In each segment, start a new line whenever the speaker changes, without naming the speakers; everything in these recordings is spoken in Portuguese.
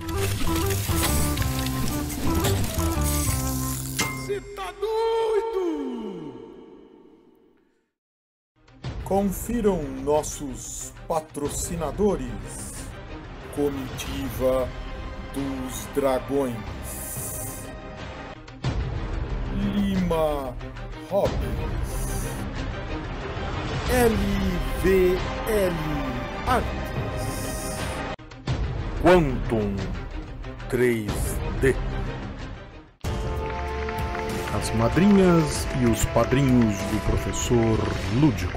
Você tá doido? Confiram nossos patrocinadores. Comitiva dos Dragões. Lima Hobbies. LVL Artes. Quantum 3D. As madrinhas e os padrinhos do professor Lúdico.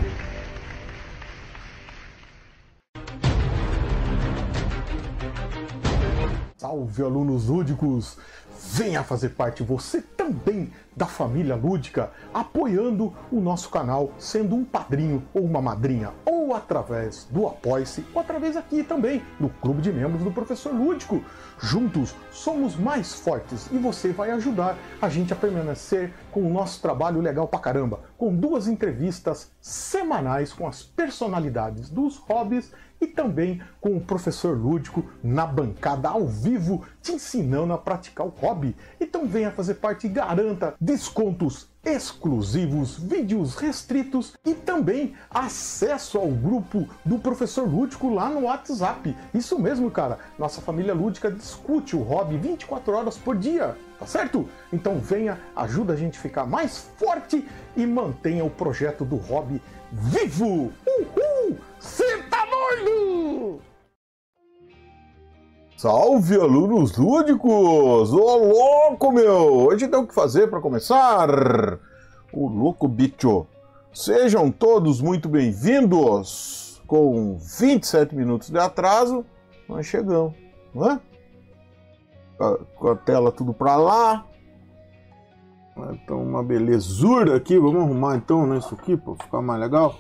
Salve, alunos lúdicos! Venha fazer parte você também da família lúdica, apoiando o nosso canal, sendo um padrinho ou uma madrinha, ou através do Apoie-se, ou através aqui também do Clube de Membros do Professor Lúdico. Juntos somos mais fortes e você vai ajudar a gente a permanecer com o nosso trabalho legal pra caramba, com 2 entrevistas semanais com as personalidades dos hobbies e também com o Professor Lúdico na bancada ao vivo, te ensinando a praticar o hobby. Então venha fazer parte e garanta descontos exclusivos, vídeos restritos e também acesso ao grupo do Professor Lúdico lá no WhatsApp. Isso mesmo, cara. Nossa família lúdica discute o hobby 24 horas por dia, tá certo? Então venha, ajuda a gente a ficar mais forte e mantenha o projeto do hobby vivo. Uhul! Cê tá doido? Salve, alunos lúdicos! Ô, louco, meu! Hoje tem o que fazer para começar? O louco bicho! Sejam todos muito bem-vindos! Com 27 minutos de atraso, nós chegamos, não é? Com a tela tudo para lá. Então, uma belezura aqui. Vamos arrumar então, né, isso aqui, para ficar mais legal.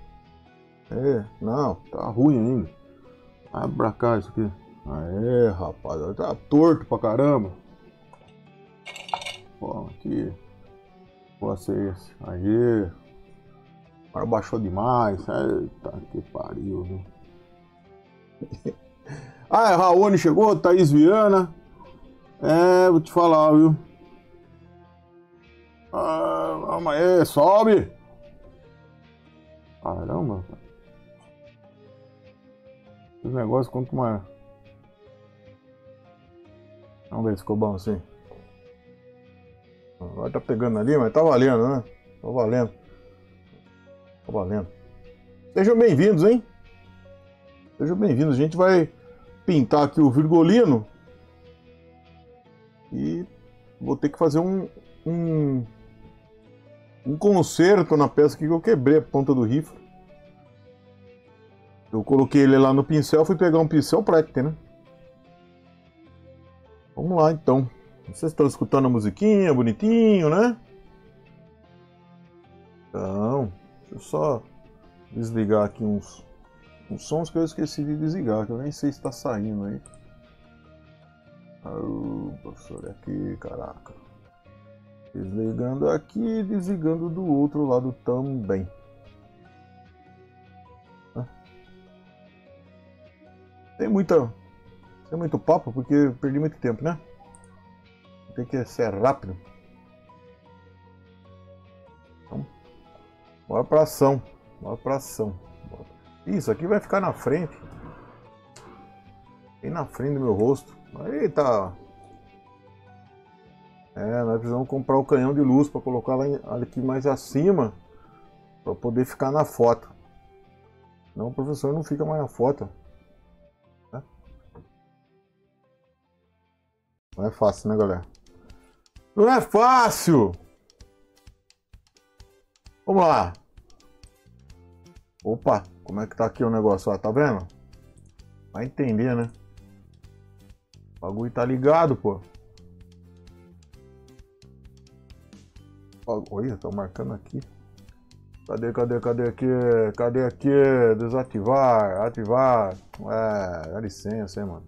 Não, tá ruim ainda. Vai pra cá isso aqui. Aê, rapaz, tá torto pra caramba. Bom, aqui. Pode ser esse. Aí. Agora baixou demais. Eita, que pariu, viu? Ah, Raoni chegou, Thaís Viana. Vou te falar, viu? Calma aí, sobe! Caramba, cara. Esse negócio quanto mais. Vamos ver se ficou bom assim. Agora tá pegando ali, mas tá valendo, né? Tá valendo. Tá valendo. Sejam bem-vindos, hein? Sejam bem-vindos. A gente vai pintar aqui o Virgolino. E vou ter que fazer um conserto na peça que eu quebrei a ponta do rifle. Eu coloquei ele lá no pincel, fui pegar um pincel prático, né? Vamos lá, então. Vocês estão escutando a musiquinha, bonitinho, né? Então, deixa eu só desligar aqui uns sons que eu esqueci de desligar, que eu nem sei se está saindo aí. Professor, aqui, caraca. Desligando aqui e desligando do outro lado também. Tem muito papo, porque eu perdi muito tempo, né? Tem que ser rápido. Então, bora pra ação. Bora pra ação. Isso aqui vai ficar na frente. Bem na frente do meu rosto. Eita! Nós precisamos comprar o canhão de luz para colocar lá aqui mais acima. Para poder ficar na foto. Não, o professor não fica mais na foto. Não é fácil, né, galera? Não é fácil! Vamos lá! Opa, como é que tá aqui o negócio? Ó, tá vendo? Vai entender, né? O bagulho tá ligado, pô. Olha, tá marcando aqui. Cadê aqui? Cadê aqui? Desativar, ativar. Dá licença, hein, mano.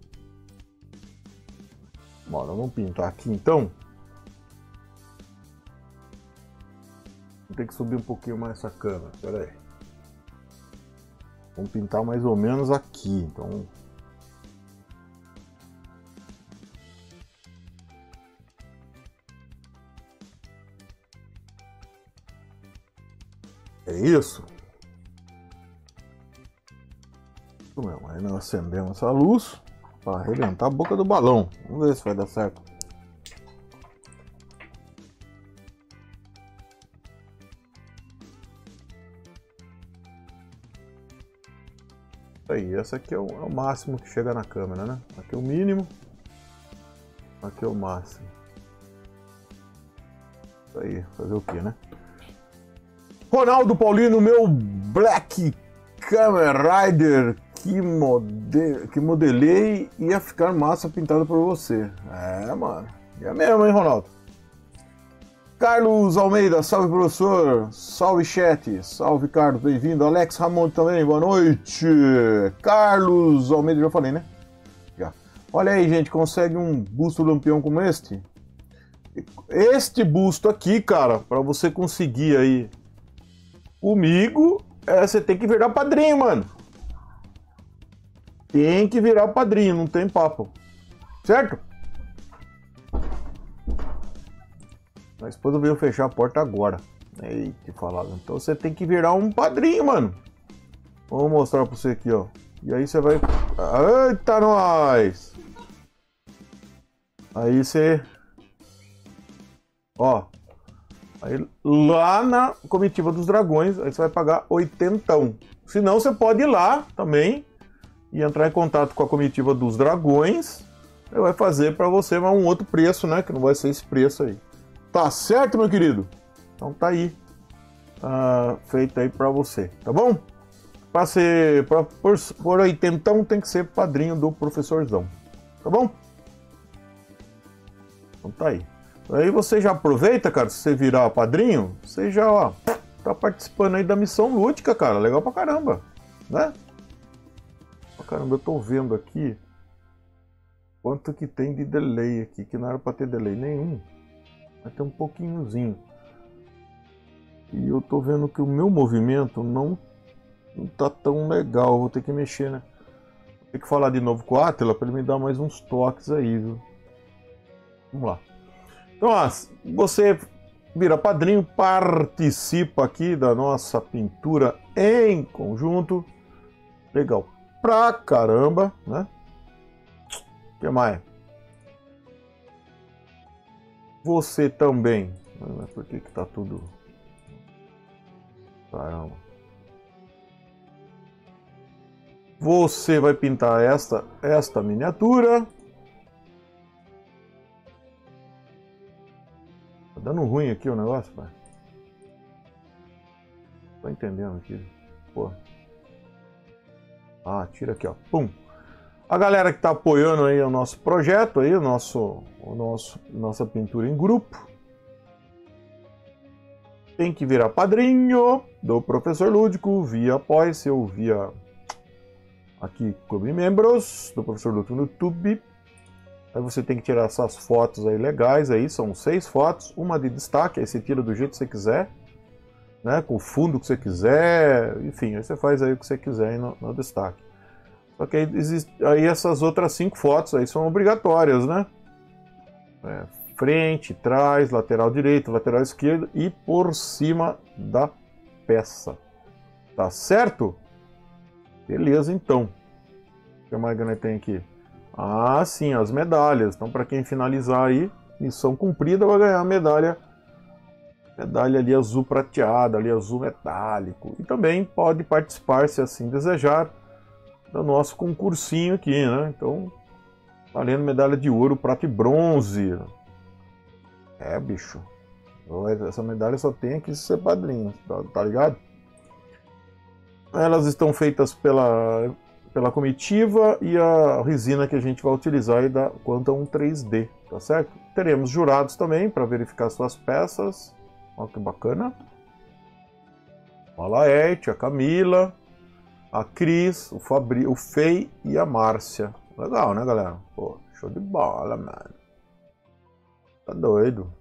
Bora, vamos pintar aqui então. Vou ter que subir um pouquinho mais essa câmera, pera aí. Vamos pintar mais ou menos aqui, então. É isso. Isso mesmo. Aí nós acendemos essa luz para arrebentar a boca do balão. Vamos ver se vai dar certo. Aí, esse aqui é o máximo que chega na câmera, né? Aqui é o mínimo, aqui é o máximo. Isso aí, fazer o que, né? Ronaldo Paulino, meu Black Kamen Rider que modelei ia ficar massa pintado por você. É, mano, é mesmo, hein, Ronaldo? Carlos Almeida, salve professor, salve chat, salve Carlos, bem-vindo. Alex Ramon também, boa noite. Carlos Almeida, já falei, né? Já. Olha aí, gente, consegue um busto lampião como este? Este busto aqui, cara, para você conseguir aí comigo, você tem que virar padrinho, mano. Tem que virar padrinho, não tem papo. Certo? A esposa veio fechar a porta agora. Eita, falado. Então você tem que virar um padrinho, mano. Vamos mostrar pra você aqui, ó. E aí você vai... Eita, nós! Aí você... Ó. Aí lá na Comitiva dos Dragões, aí você vai pagar 80. Se não, você pode ir lá também e entrar em contato com a Comitiva dos Dragões. Ele vai fazer pra você um outro preço, né? Que não vai ser esse preço aí. Tá certo, meu querido? Então tá aí. Feito aí pra você, tá bom? Por 80 tem que ser padrinho do professorzão. Tá bom? Então tá aí. Aí você já aproveita, cara, se você virar padrinho, você já, ó, tá participando aí da missão lúdica, cara. Legal pra caramba, né? Pra caramba, eu tô vendo aqui quanto que tem de delay aqui, que não era pra ter delay nenhum. Vai ter um pouquinhozinho. E eu tô vendo que o meu movimento não tá tão legal. Vou ter que mexer, né? Vou ter que falar de novo com a Atila para ele me dar mais uns toques aí, viu? Vamos lá. Então, você vira padrinho, participa aqui da nossa pintura em conjunto. Legal pra caramba, né? O que mais? Você também. Por que tá tudo... Caramba. Você vai pintar esta miniatura. Tá dando ruim aqui o negócio, pai. Tô entendendo aqui. Pô. Tira aqui, ó. Pum. A galera que está apoiando aí o nosso projeto, aí, nossa pintura em grupo, tem que virar padrinho do Professor Lúdico via Apoia-se ou via aqui Clube Membros do Professor Lúdico no YouTube. Aí você tem que tirar essas fotos aí legais, aí são 6 fotos, uma de destaque, aí você tira do jeito que você quiser, né, com o fundo que você quiser, enfim, aí você faz aí o que você quiser aí no destaque. Só que aí essas outras 5 fotos aí são obrigatórias, né? Frente, trás, lateral direito, lateral esquerdo e por cima da peça. Tá certo? Beleza, então. O que mais que nós tem aqui? Sim, as medalhas. Então, para quem finalizar aí, missão cumprida, vai ganhar a medalha. Medalha ali azul prateada, ali azul metálico. E também pode participar, se assim desejar, do nosso concursinho aqui, né? Então, valendo medalha de ouro, prata e bronze. Bicho. Essa medalha só tem aqui se ser padrinho, tá ligado? Elas estão feitas pela comitiva e a resina que a gente vai utilizar aí da Quantum 3D, tá certo? Teremos jurados também para verificar suas peças. Olha que bacana. A Laerte, a Camila, a Cris, o Fei e a Márcia. Legal, né, galera? Pô, show de bola, mano. Tá doido.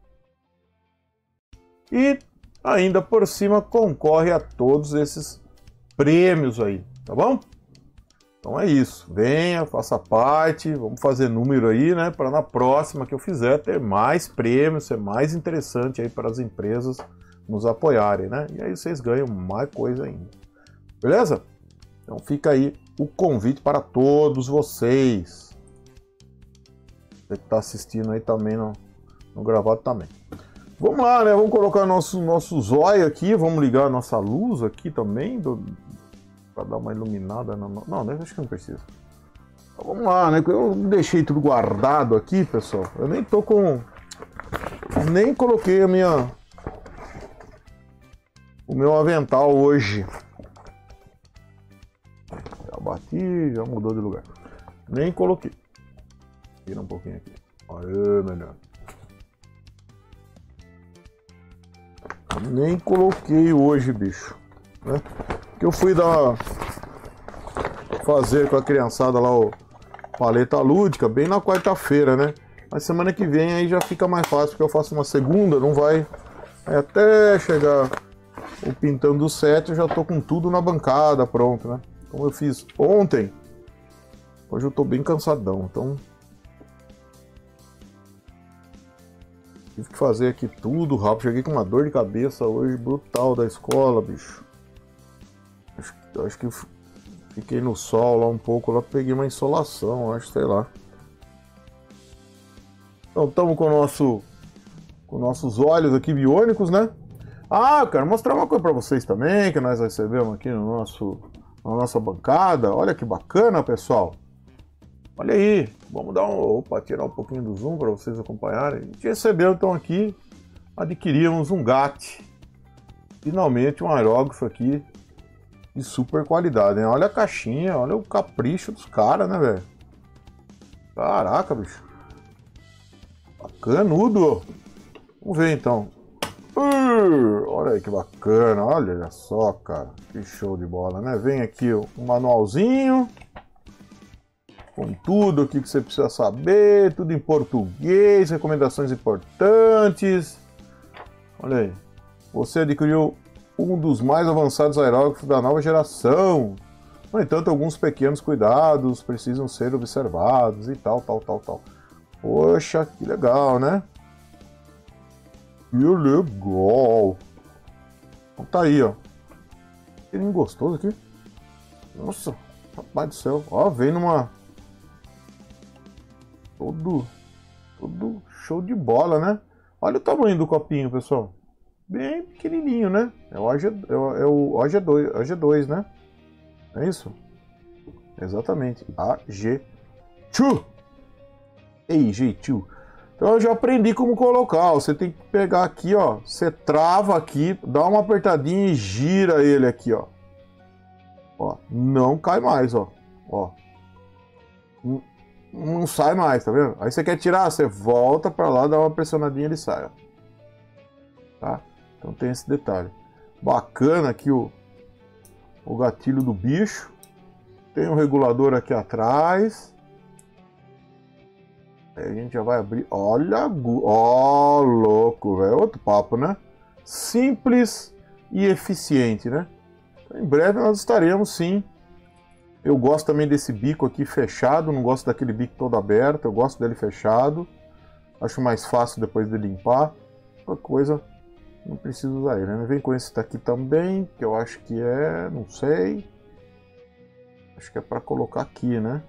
E ainda por cima concorre a todos esses prêmios aí, tá bom? Então é isso. Venha, faça parte, vamos fazer número aí, né? Para na próxima que eu fizer ter mais prêmios, ser mais interessante aí para as empresas nos apoiarem, né? E aí vocês ganham mais coisa ainda. Beleza? Então fica aí o convite para todos vocês. Você que está assistindo aí também no gravado também. Vamos lá, né? Vamos colocar nosso zóio aqui. Vamos ligar a nossa luz aqui também. Para dar uma iluminada. Não, acho que não precisa. Então, vamos lá, né? Eu deixei tudo guardado aqui, pessoal. Eu nem tô com... Nem coloquei o meu avental hoje. Já bati, já mudou de lugar. Nem coloquei. Tira um pouquinho aqui. Aê, melhor. Nem coloquei hoje, bicho. Né? Que eu fui fazer com a criançada lá o paleta lúdica bem na quarta-feira, né? Mas semana que vem aí já fica mais fácil, porque eu faço uma segunda, não vai... até chegar o pintando do set, eu já tô com tudo na bancada pronto, né? Como eu fiz ontem, hoje eu tô bem cansadão, então... Tive que fazer aqui tudo rápido, cheguei com uma dor de cabeça hoje brutal da escola, bicho. Acho que eu fiquei no sol lá um pouco, lá peguei uma insolação, acho, sei lá. Então estamos com nossos olhos aqui biônicos, né? Ah, eu quero mostrar uma coisa para vocês também, que nós recebemos aqui na nossa bancada. Olha que bacana, pessoal. Olha aí, vamos dar tirar um pouquinho do zoom para vocês acompanharem. A gente recebeu então aqui, adquirimos um GAT. Finalmente um aerógrafo aqui de super qualidade, né? Olha a caixinha, olha o capricho dos caras, né, velho? Caraca, bicho. Bacanudo. Vamos ver então. Olha aí que bacana, olha só, cara. Que show de bola, né? Vem aqui um manualzinho. Com tudo aqui que você precisa saber, tudo em português, recomendações importantes. Olha aí. Você adquiriu um dos mais avançados aerógrafos da nova geração. No entanto, alguns pequenos cuidados precisam ser observados e tal. Poxa, que legal, né? Que legal. Então tá aí, ó. Que lindo gostoso aqui. Nossa, rapaz do céu. Ó, vem numa... Todo show de bola, né? Olha o tamanho do copinho, pessoal. Bem pequenininho, né? É o AG2, né? É isso? Exatamente. AG2. Ei, G2. Então eu já aprendi como colocar. Você tem que pegar aqui, ó. Você trava aqui, dá uma apertadinha e gira ele aqui, ó. Ó, não cai mais, ó. Ó. Não sai mais, tá vendo? Aí você quer tirar, você volta pra lá, dá uma pressionadinha e ele sai, ó. Tá? Então tem esse detalhe. Bacana aqui o gatilho do bicho. Tem um regulador aqui atrás. Aí a gente já vai abrir. Olha, ó, louco, velho. Outro papo, né? Simples e eficiente, né? Então, em breve nós estaremos, sim. Eu gosto também desse bico aqui fechado. Não gosto daquele bico todo aberto. Eu gosto dele fechado. Acho mais fácil depois de limpar. Outra coisa, não preciso usar ele, né? Vem com esse daqui também, que eu acho que é... Não sei. Acho que é para colocar aqui, né?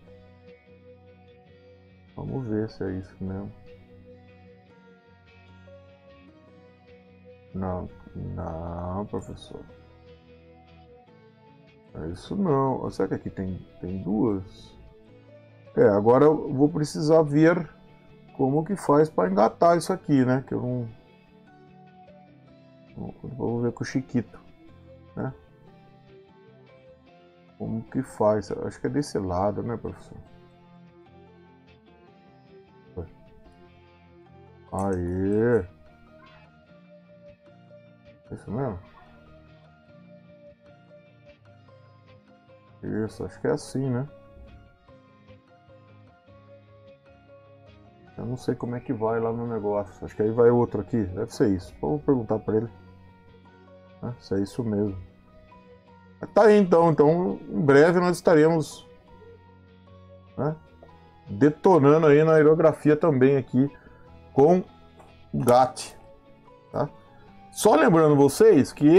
Vamos ver se é isso mesmo. Não, professor. É isso não. Será que aqui tem duas? Agora eu vou precisar ver como que faz para engatar isso aqui, né? Que eu não... Vou ver com o Chiquito, né? Como que faz? Acho que é desse lado, né, professor? Aê! Isso mesmo? Isso, acho que é assim, né? Eu não sei como é que vai lá no negócio. Acho que aí vai outro aqui. Deve ser isso. Vou perguntar pra ele, né, se é isso mesmo. Tá aí então. Então, em breve nós estaremos, né, detonando aí na aerografia também aqui com o GAT, tá? Só lembrando vocês que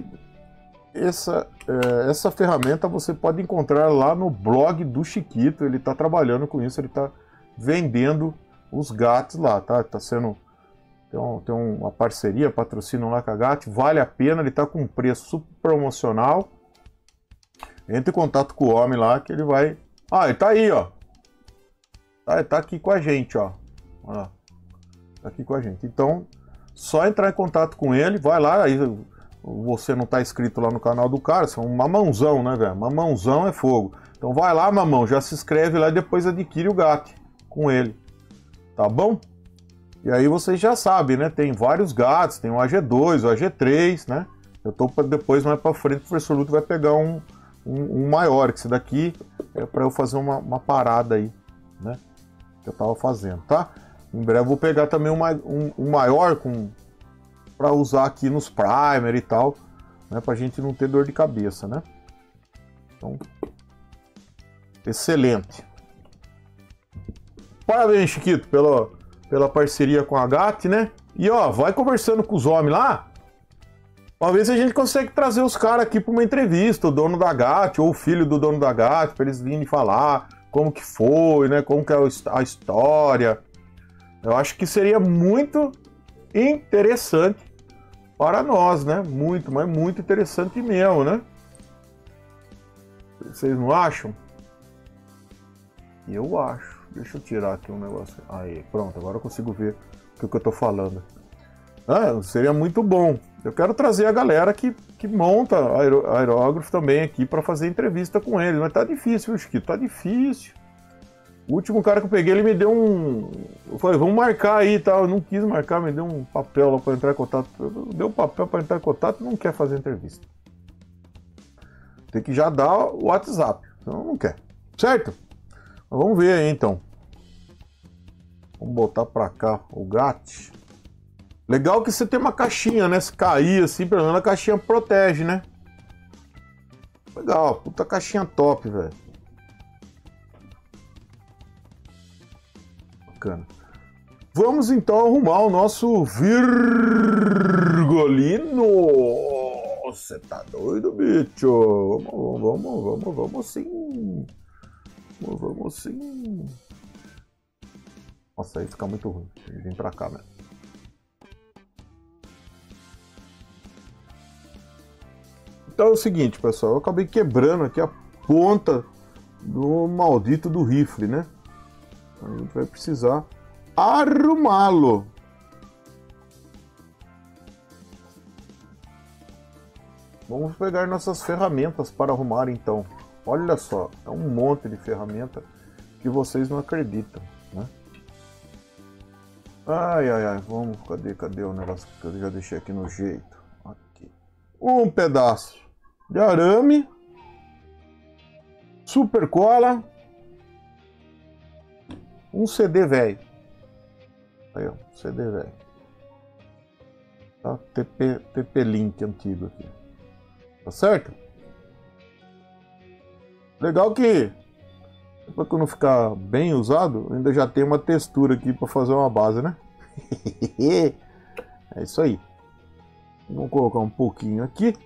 essa ferramenta você pode encontrar lá no blog do Chiquito. Ele está trabalhando com isso, ele está vendendo os gatos lá, tá? Tá sendo tem uma parceria, patrocínio lá com a GAT, vale a pena, ele está com um preço super promocional. Entre em contato com o homem lá que ele vai. Ah, ele tá aí, ó. Ele tá aqui com a gente, ó. Olha lá. Tá aqui com a gente. Então, só entrar em contato com ele, vai lá, aí você não tá inscrito lá no canal do cara, você é um mamãozão, né, velho? Mamãozão é fogo. Então vai lá, mamão, já se inscreve lá e depois adquire o gato com ele. Tá bom? E aí vocês já sabem, né? Tem vários gatos, tem o AG2, o AG3, né? Eu tô depois, mais pra frente, o professor Luto vai pegar um maior, que esse daqui é para eu fazer uma parada aí, né? Que eu tava fazendo, tá? Em breve eu vou pegar também um maior para usar aqui nos primer e tal, né? Pra gente não ter dor de cabeça, né? Então, excelente. Parabéns, Chiquito, pela parceria com a GAT, né? E ó, vai conversando com os homens lá, pra ver se a gente consegue trazer os caras aqui para uma entrevista, o dono da GAT ou o filho do dono da GAT, para eles virem falar como que foi, né? Como que é a história. Eu acho que seria muito interessante para nós, né? Muito, mas muito interessante mesmo, né? Vocês não acham? Eu acho. Deixa eu tirar aqui um negócio. Aí, pronto, agora eu consigo ver o que eu tô falando. Ah, seria muito bom. Eu quero trazer a galera que monta aerógrafo também aqui para fazer entrevista com ele. Mas tá difícil, viu, Chiquito? Tá difícil. O último cara que eu peguei, ele me deu um... Eu falei, vamos marcar aí e tal. Eu não quis marcar, me deu um papel lá para entrar em contato. Deu um papel para entrar em contato e não quer fazer entrevista. Tem que já dar o WhatsApp. Senão não quer. Certo? Mas vamos ver aí, então. Vamos botar para cá o gato. Legal que você tem uma caixinha, né? Se cair assim, pelo menos a caixinha protege, né? Legal, puta caixinha top, velho. Bacana. Vamos então arrumar o nosso Virgolino. Você tá doido, bicho? Vamos sim. Vamos sim. Nossa, aí fica muito ruim. Vem pra cá, velho. Então é o seguinte, pessoal, eu acabei quebrando aqui a ponta do maldito do rifle, né? A gente vai precisar arrumá-lo. Vamos pegar nossas ferramentas para arrumar, então. Olha só, é um monte de ferramenta que vocês não acreditam, né? Ai, vamos, cadê o negócio que eu já deixei aqui no jeito? Aqui. Um pedaço de arame, super cola, um CD velho. Aí, ó, CD velho. Tá? TP-Link antigo aqui. Tá certo? Legal que depois que não ficar bem usado, ainda já tem uma textura aqui para fazer uma base, né? É isso aí. Vamos colocar um pouquinho aqui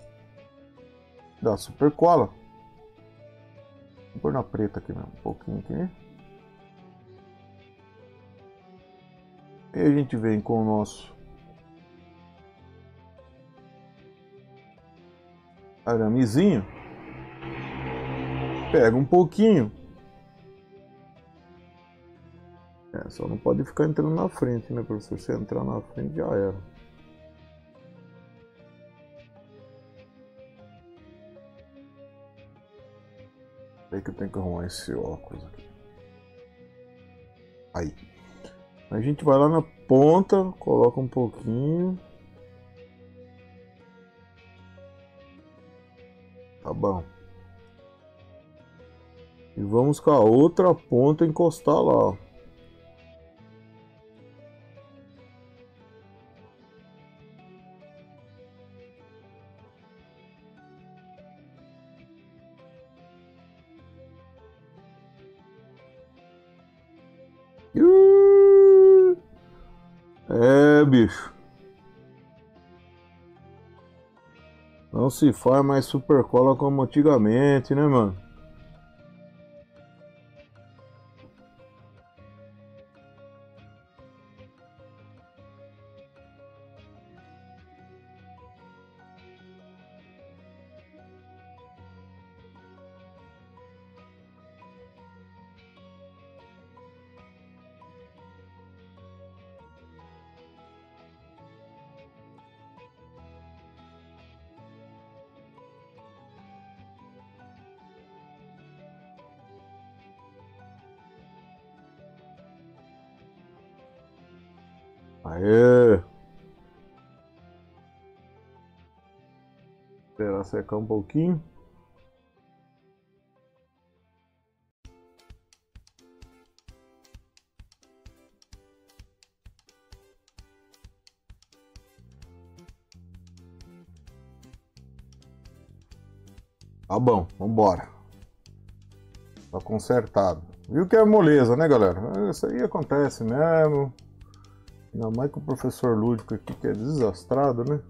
da super cola. Vou pôr na preta aqui mesmo, um pouquinho aqui. E a gente vem com o nosso aramezinho, pega um pouquinho. Só não pode ficar entrando na frente, né, professor? Se entrar na frente já era. Aí que eu tenho que arrumar esse óculos aqui. Aí. A gente vai lá na ponta, coloca um pouquinho. Tá bom. E vamos com a outra ponta encostar lá, ó. É, bicho.
Não se faz mais super cola como antigamente, né, mano? Aê! Esperar secar um pouquinho. Tá bom, vambora. Tá consertado. Viu que é moleza, né, galera? Isso aí acontece mesmo. Ainda mais com o professor Lúdico aqui, que é desastrado, né?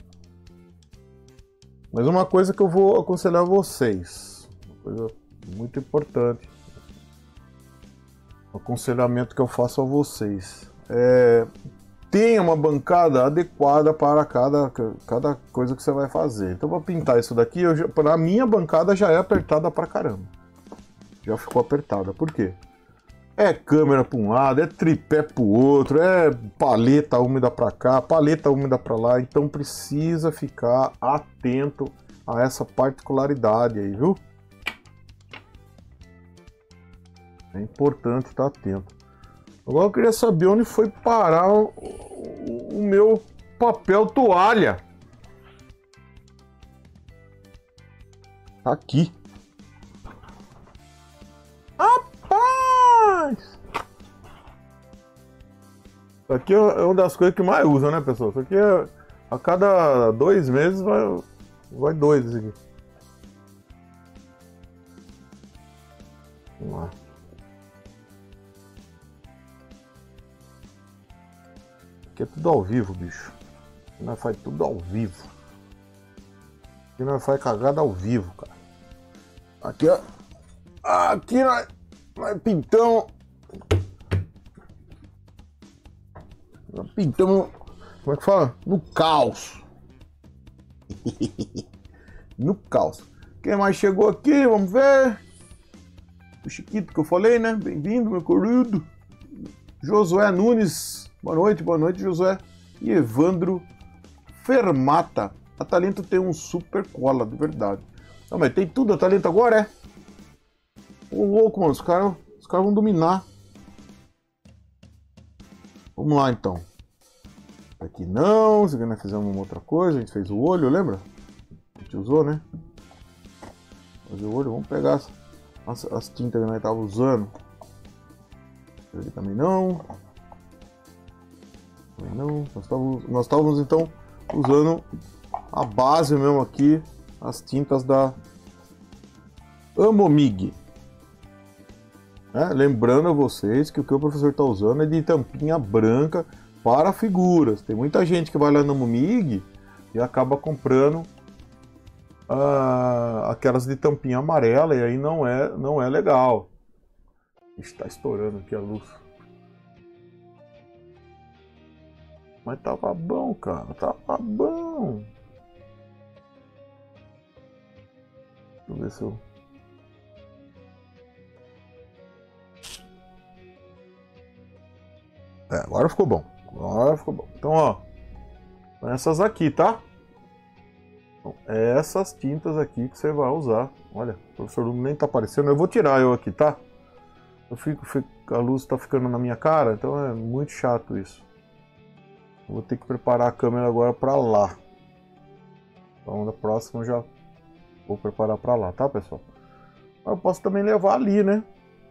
Mas uma coisa que eu vou aconselhar vocês, uma coisa muito importante, um aconselhamento que eu faço a vocês, tenha uma bancada adequada para cada coisa que você vai fazer. Então, para pintar isso daqui, para a minha bancada já é apertada pra caramba. Já ficou apertada. Por quê? É câmera para um lado, é tripé para o outro, é paleta úmida para cá, paleta úmida para lá. Então precisa ficar atento a essa particularidade aí, viu? É importante estar atento. Agora eu queria saber onde foi parar o meu papel toalha. Tá aqui. Rapaz! Isso aqui é uma das coisas que mais usa, né, pessoal? Isso aqui é a cada 2 meses vai 2 isso aqui. Vamos lá. Aqui é tudo ao vivo, bicho. Aqui nós faz tudo ao vivo. Aqui nós faz cagada ao vivo, cara. Aqui, ó. Aqui nós pintamos. Nós pintamos. Como é que fala? No caos. No caos. Quem mais chegou aqui? Vamos ver. O Chiquito que eu falei, né? Bem-vindo, meu querido. Josué Nunes. Boa noite, Josué. E Evandro Fermata. A Talento tem um super cola, de verdade. Não, mas tem tudo a Talento agora, é? Ô louco, mano. Os caras vão dominar. Vamos lá, então. Aqui não. Se nós fizemos uma outra coisa. A gente fez o olho, lembra? A gente usou, né? Fazer o olho. Vamos pegar as tintas que nós estávamos usando. Aqui também não. Não, nós estávamos então usando a base mesmo aqui, as tintas da Amomig. Lembrando a vocês que o que o professor está usando é de tampinha branca para figuras. Tem muita gente que vai lá na Amomig e acaba comprando aquelas de tampinha amarela e aí não é legal. Está estourando aqui a luz. Mas tava bom, cara. Tava bom. Deixa eu ver se eu... agora ficou bom. Agora ficou bom. Então, ó. São essas aqui, tá? Então, essas tintas aqui que você vai usar. Olha, o professor Lume nem tá aparecendo. Eu vou tirar eu aqui, tá? A luz tá ficando na minha cara, então é muito chato isso. Vou ter que preparar a câmera agora para lá. Então na próxima eu já vou preparar para lá, tá, pessoal? Mas eu posso também levar ali, né?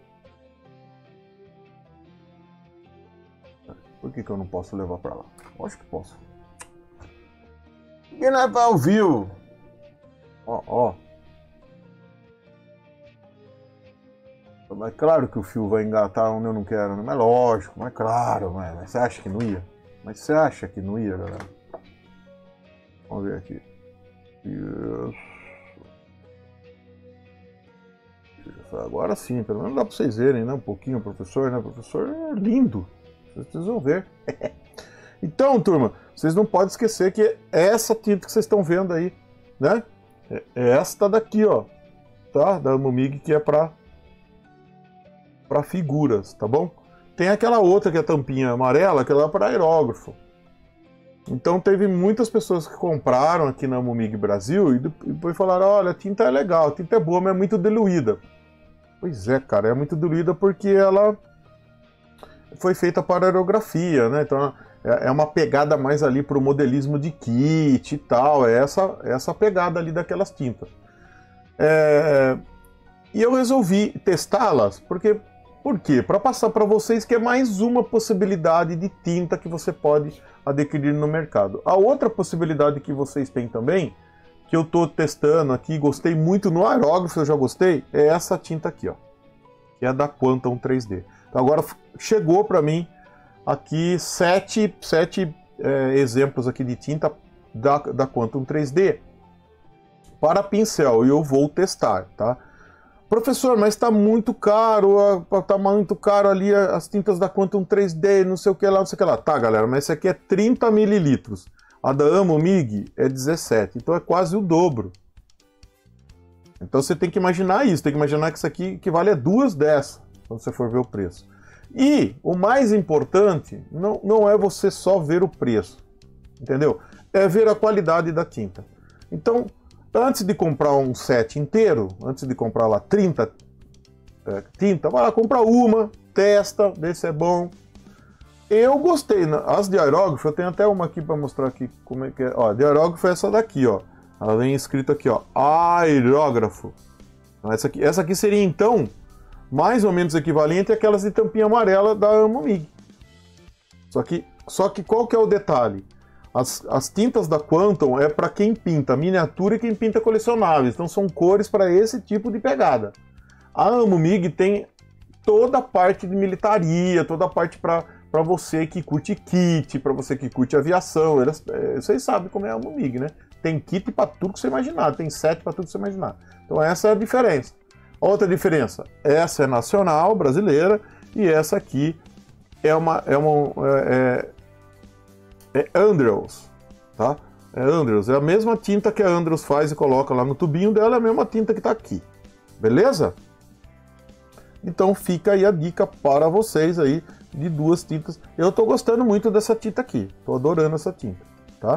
Por que eu não posso levar para lá? Acho que posso. Porque não é para ao vivo. Ó. Mas claro que o fio vai engatar onde eu não quero, né? Mas lógico, mas claro, mas você acha que não ia? Mas você acha que não ia, galera? Vamos ver aqui. Isso. Isso. Agora sim, pelo menos dá para vocês verem, né? Um pouquinho o professor, né? O professor é lindo. Vocês precisam ver. Então, turma, vocês não podem esquecer que é essa tinta que vocês estão vendo aí, né? É esta daqui, ó, tá? Da Amomig, que é para figuras, tá bom? Tem aquela outra que é a tampinha amarela, que ela é para aerógrafo. Então teve muitas pessoas que compraram aqui na Amomig Brasil e depois falaram, olha, a tinta é legal, a tinta é boa, mas é muito diluída. Pois é, cara, é muito diluída porque ela foi feita para aerografia, né? Então é uma pegada mais ali para o modelismo de kit e tal, é essa pegada ali daquelas tintas. E eu resolvi testá-las, por quê? Para passar para vocês que é mais uma possibilidade de tinta que você pode adquirir no mercado. A outra possibilidade que vocês têm também, que eu estou testando aqui, gostei muito no aerógrafo, eu já gostei, é essa tinta aqui, ó, que é da Quantum 3D. Então agora chegou para mim aqui sete exemplos aqui de tinta da Quantum 3D para pincel, e eu vou testar, tá? Professor, mas está muito caro, ali as tintas da Quantum 3D, não sei o que lá, não sei o que lá. Tá, galera, mas essa aqui é 30 ml. A da Amomig é 17, então é quase o dobro. Então você tem que imaginar isso, tem que imaginar que isso aqui equivale a 2 dessas, quando você for ver o preço. E o mais importante não é você só ver o preço, entendeu? É ver a qualidade da tinta. Então, antes de comprar um set inteiro, antes de comprar lá 30 tinta, vai lá, compra uma, testa, vê se é bom. Eu gostei, as de aerógrafo, eu tenho até uma aqui para mostrar aqui como é que é. Ó, de aerógrafo é essa daqui, ó. Ela vem escrito aqui, ó, aerógrafo. Essa aqui seria então mais ou menos equivalente àquelas de tampinha amarela da Amomig. Só que qual que é o detalhe? As tintas da Quantum é para quem pinta miniatura e quem pinta colecionáveis, então são cores para esse tipo de pegada. A Amomig tem toda a parte de militaria, toda a parte para você que curte kit, para você que curte aviação. Vocês sabem como é a Amomig, né? Tem kit para tudo que você imaginar, tem set para tudo que você imaginar. Então essa é a diferença. Outra diferença, essa é nacional, brasileira, e essa aqui é Andrews, tá? É Andrews, é a mesma tinta que a Andrews faz e coloca lá no tubinho dela, é a mesma tinta que está aqui, beleza? Então fica aí a dica para vocês aí de duas tintas. Eu estou gostando muito dessa tinta aqui, estou adorando essa tinta, tá?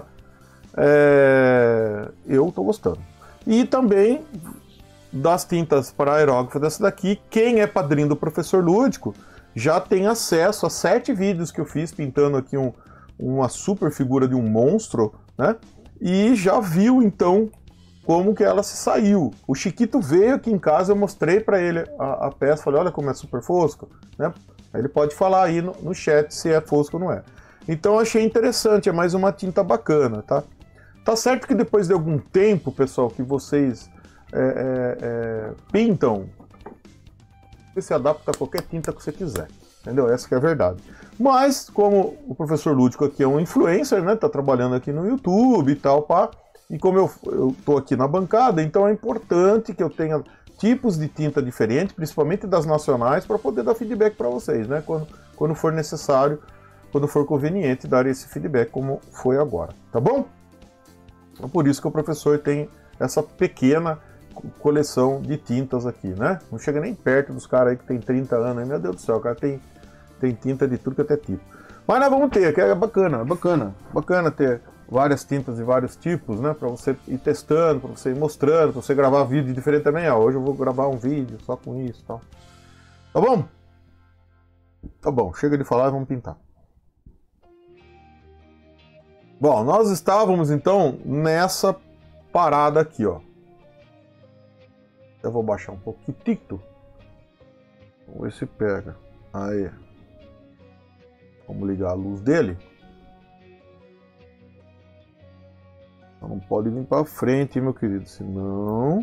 Eu estou gostando. E também das tintas para aerógrafo dessa daqui, quem é padrinho do Professor Lúdico já tem acesso a 7 vídeos que eu fiz pintando aqui uma super figura de um monstro, né? E já viu então como que ela se saiu. O Chiquito veio aqui em casa, eu mostrei para ele a peça, falei, olha como é super fosco, né? Aí ele pode falar aí no chat se é fosco ou não é. Então eu achei interessante, é mais uma tinta bacana, tá? Tá certo que depois de algum tempo, pessoal, que vocês pintam, você se adapta a qualquer tinta que você quiser, entendeu? Essa que é a verdade. Mas, como o Professor Lúdico aqui é um influencer, né? Tá trabalhando aqui no YouTube e tal, pá. E como eu tô aqui na bancada, então é importante que eu tenha tipos de tinta diferentes, principalmente das nacionais, para poder dar feedback para vocês, né? Quando for necessário, quando for conveniente dar esse feedback, como foi agora, tá bom? Então, por isso que o professor tem essa pequena coleção de tintas aqui, né? Não chega nem perto dos caras aí que tem 30 anos, aí, meu Deus do céu, o cara tem tinta de tudo que até tipo. Mas nós vamos ter, que é bacana ter várias tintas de vários tipos, né? Para você ir testando, para você ir mostrando, para você gravar vídeo diferente também. Ó, hoje eu vou gravar um vídeo só com isso e tal. Tá bom? Tá bom, chega de falar e vamos pintar. Bom, nós estávamos então nessa parada aqui, ó. Eu vou baixar um pouquinho. Vamos ver se pega. Aí. Vamos ligar a luz dele. Não pode vir para frente, meu querido, senão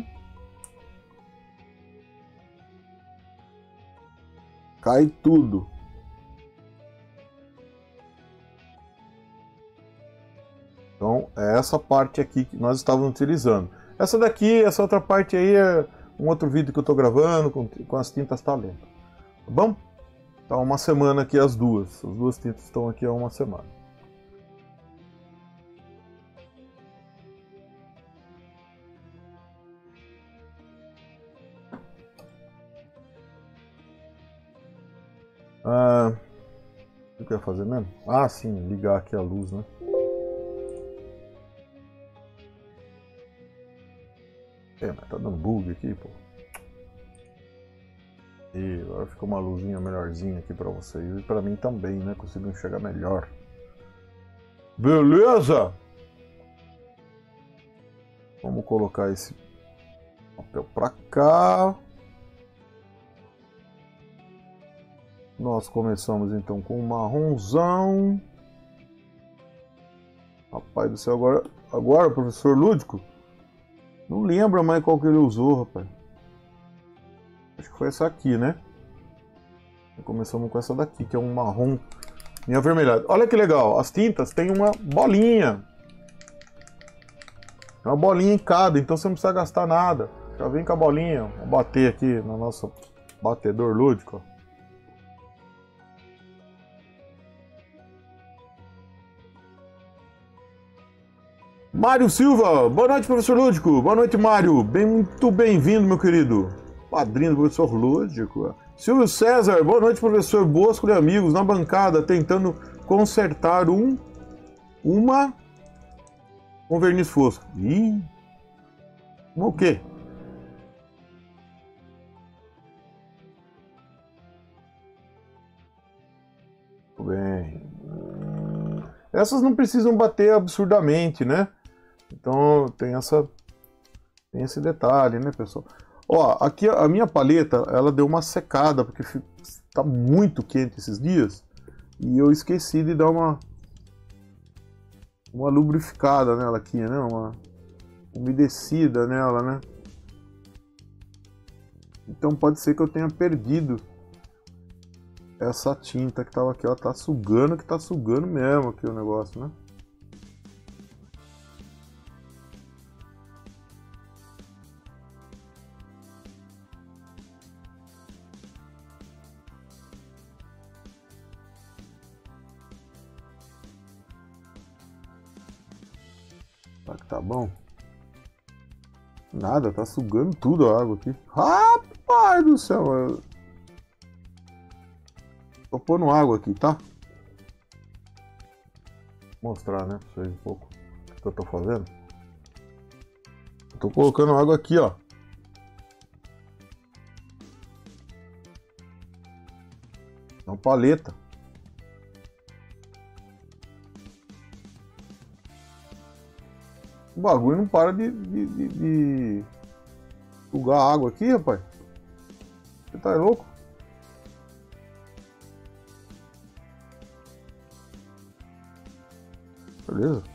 cai tudo. Então essa parte aqui que nós estávamos utilizando. Essa daqui, essa outra parte aí é um outro vídeo que eu estou gravando com as tintas talento. Tá bom? Tá uma semana aqui as duas tintas estão aqui há uma semana. O que eu ia fazer mesmo? Ah, sim, ligar aqui a luz, né? Mas tá dando bug aqui, pô. E agora ficou uma luzinha melhorzinha aqui pra vocês. E pra mim também, né? Consigo enxergar melhor. Beleza? Vamos colocar esse papel pra cá. Nós começamos então com o marronzão. Rapaz do céu, agora professor Lúdico? Não lembra mais qual que ele usou, rapaz. Acho que foi essa aqui, né? Começamos com essa daqui, que é um marrom meio avermelhado. Olha que legal, as tintas têm uma bolinha. É uma bolinha em cada, então você não precisa gastar nada. Já vem com a bolinha. Vou bater aqui no nosso batedor lúdico. Mário Silva, boa noite, professor Lúdico. Boa noite, Mário. Muito bem-vindo, meu querido. Padrinho do professor Lúdico. Silvio César, boa noite, professor. Bosco de amigos na bancada, tentando consertar uma com verniz fosco. Ih, o quê? Tudo bem. Essas não precisam bater absurdamente, né? Então tem esse detalhe, né, pessoal? Ó, aqui a minha paleta, ela deu uma secada, porque tá muito quente esses dias. E eu esqueci de dar uma lubrificada nela aqui, né? Uma umedecida nela, né? Então pode ser que eu tenha perdido essa tinta que tava aqui, ó. Tá sugando, que tá sugando mesmo aqui o negócio, né? Será que tá bom? Nada, tá sugando tudo a água aqui. Rapaz do céu! Tô pondo água aqui, tá? Vou mostrar, né, pra vocês um pouco o que eu tô fazendo. Eu tô colocando água aqui, ó. Uma paleta. O bagulho não para de sugar água aqui, rapaz. Você tá louco? Beleza?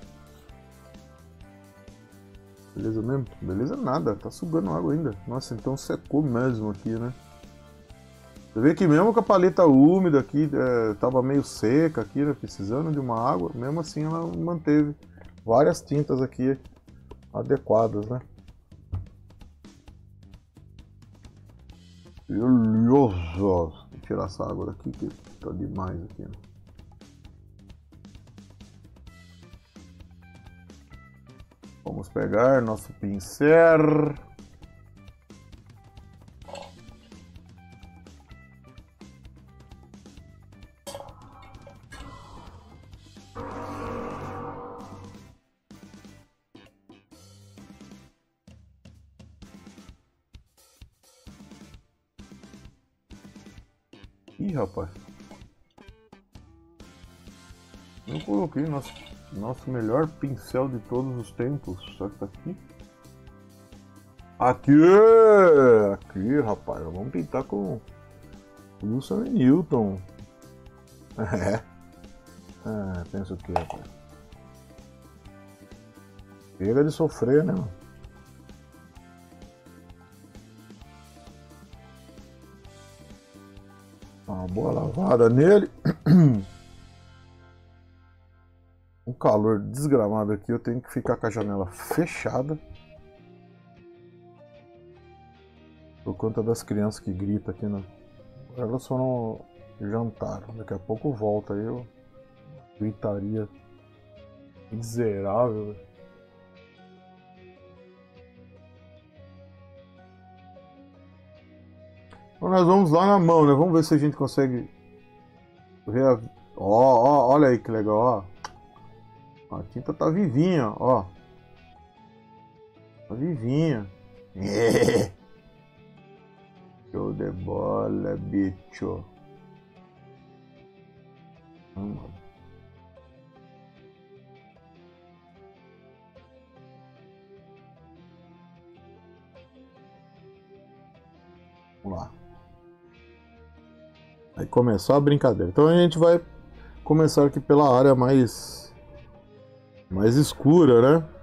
Beleza mesmo? Beleza nada, tá sugando água ainda. Nossa, então secou mesmo aqui, né? Você vê que mesmo com a paleta úmida aqui, tava meio seca aqui, né? Precisando de uma água, mesmo assim ela manteve várias tintas aqui adequadas, né? Beleza! Vou tirar essa água daqui que tá demais aqui, né? Vamos pegar nosso pincel. Ih, rapaz. Eu coloquei nosso melhor pincel de todos os tempos. Será que tá aqui? Aqui, rapaz. Vamos pintar com Wilson e Newton. Pensa o que, rapaz? Chega de sofrer, né, mano? Uma boa lavada nele. calor desgramado aqui, eu tenho que ficar com a janela fechada. Por conta das crianças que gritam aqui, né? Elas foram jantar. Daqui a pouco volta aí, eu gritaria miserável. Então nós vamos lá na mão, né? Vamos ver se a gente consegue ver a... Ó, olha aí que legal, ó. A tinta tá vivinha, ó. Tá vivinha. Show de bola, bicho. Vamos lá. Aí começou a brincadeira. Então a gente vai começar aqui pela área mais escura, né?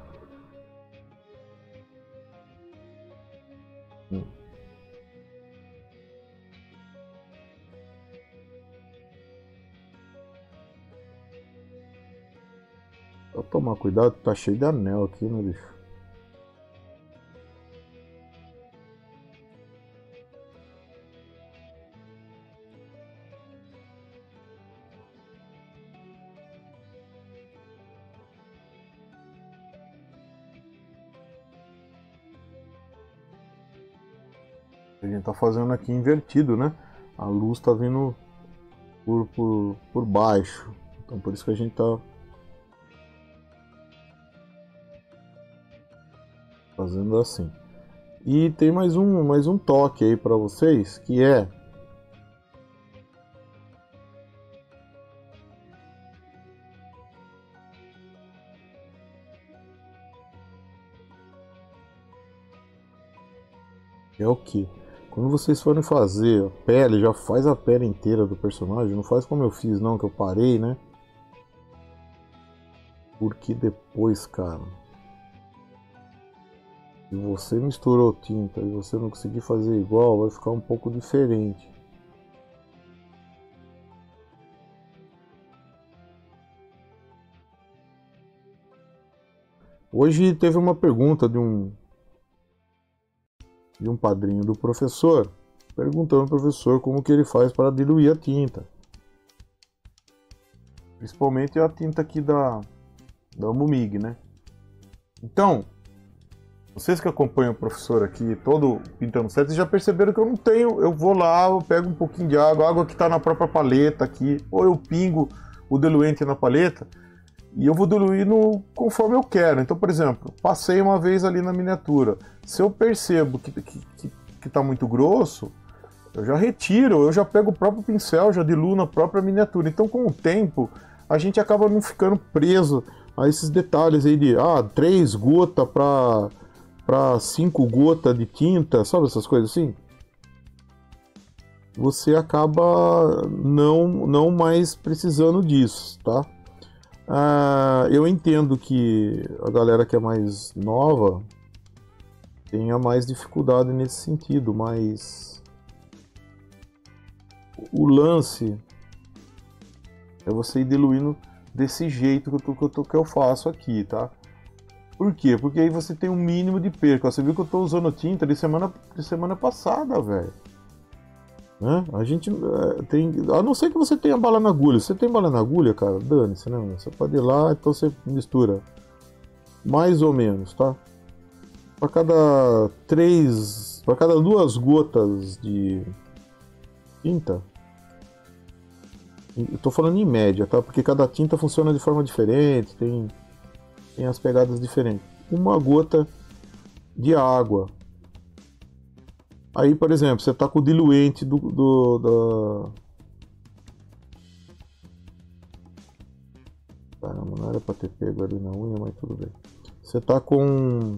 Só tomar cuidado, tá cheio de anel aqui, né, bicho? A gente tá fazendo aqui invertido, né? A luz tá vindo por baixo. Então por isso que a gente tá fazendo assim. E tem mais um toque aí para vocês, que é o que? Quando vocês forem fazer a pele, já faz a pele inteira do personagem, não faz como eu fiz não, que eu parei, né? Porque depois, cara, se você misturou tinta e você não conseguir fazer igual, vai ficar um pouco diferente. Hoje teve uma pergunta de um padrinho do professor, perguntando ao professor como que ele faz para diluir a tinta. Principalmente a tinta aqui da Mumig, né? Então, vocês que acompanham o professor aqui, todo pintando certo, vocês já perceberam que eu não tenho, eu vou lá, eu pego um pouquinho de água que está na própria paleta aqui, ou eu pingo o diluente na paleta, e eu vou diluindo conforme eu quero. Então, por exemplo, passei uma vez ali na miniatura. Se eu percebo que tá muito grosso, eu já retiro, eu já pego o próprio pincel, já diluo na própria miniatura. Então, com o tempo, a gente acaba não ficando preso a esses detalhes aí de 3 gotas para 5 gotas de tinta, sabe essas coisas assim? Você acaba não mais precisando disso, tá? Eu entendo que a galera que é mais nova tenha mais dificuldade nesse sentido, mas o lance é você ir diluindo desse jeito que eu faço aqui, tá? Por quê? Porque aí você tem um mínimo de perca. Você viu que eu tô usando tinta de semana passada, velho. Né? A gente tem... A não ser que você tenha bala na agulha. Se você tem bala na agulha, cara, dane-se, né? Você pode ir lá, então você mistura. Mais ou menos, tá? Para cada 2 gotas de tinta, eu tô falando em média, tá? Porque cada tinta funciona de forma diferente, tem as pegadas diferentes. 1 gota de água. Aí, por exemplo, você tá com o diluente Caramba, não era pra ter pego ali na unha, mas tudo bem. Você tá com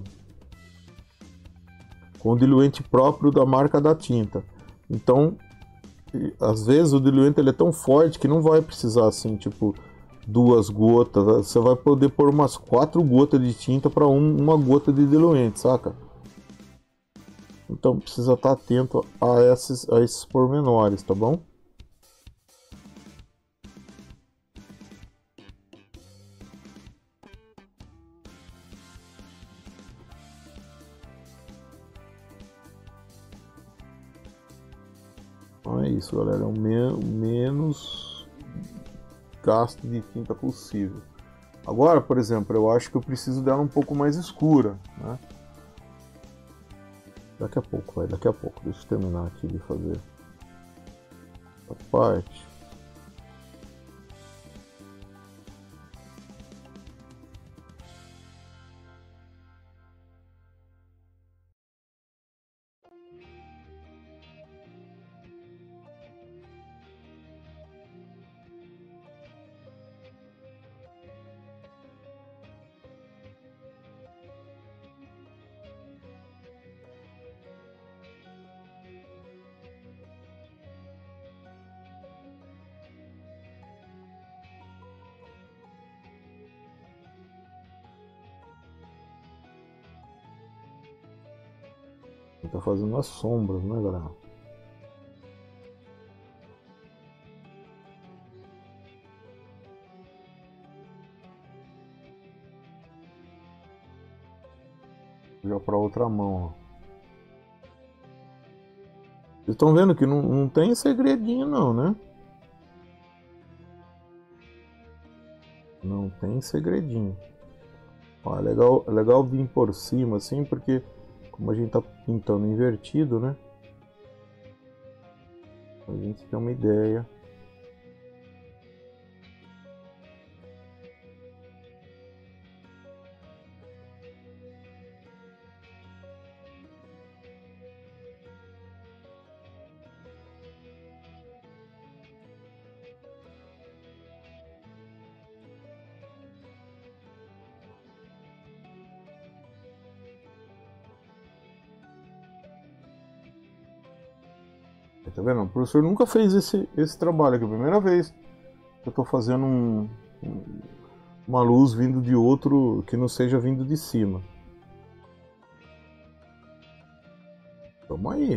o diluente próprio da marca da tinta. Então, às vezes o diluente ele é tão forte que não vai precisar assim, tipo, 2 gotas. Você vai poder pôr umas 4 gotas de tinta para 1 gota de diluente, saca? Então precisa estar atento a esses pormenores, tá bom? isso, galera. É o menos gasto de tinta possível. Agora, por exemplo, eu acho que eu preciso dela um pouco mais escura, né? Daqui a pouco, vai, daqui a pouco. Deixa eu terminar aqui de fazer a parte. Tá fazendo as sombras, né, galera? Já para outra mão, ó. Vocês estão vendo que não tem segredinho não, né? Não tem segredinho. Ó, é legal vir por cima assim, porque como a gente tá pintando invertido, né? A gente tem uma ideia. Tá vendo? O professor nunca fez esse trabalho aqui, é a primeira vez que eu tô fazendo uma luz vindo de outro que não seja vindo de cima. Tamo aí.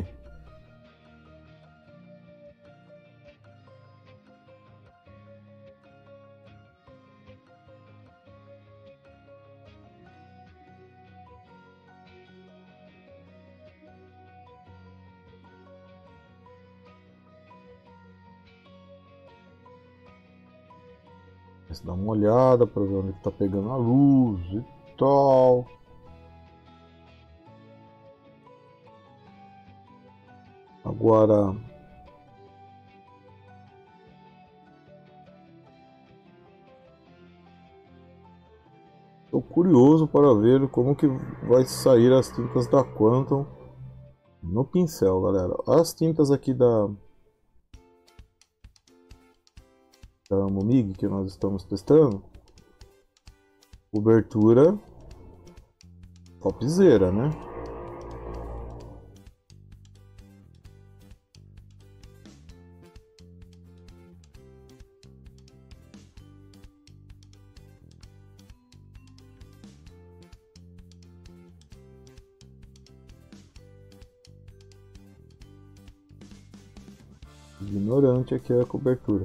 Você dá uma olhada para ver onde está pegando a luz e tal. Agora estou curioso para ver como que vai sair as tintas da Quantum no pincel, galera. As tintas aqui da Momig que nós estamos testando, cobertura topzera, né? Ignorante aqui é a cobertura.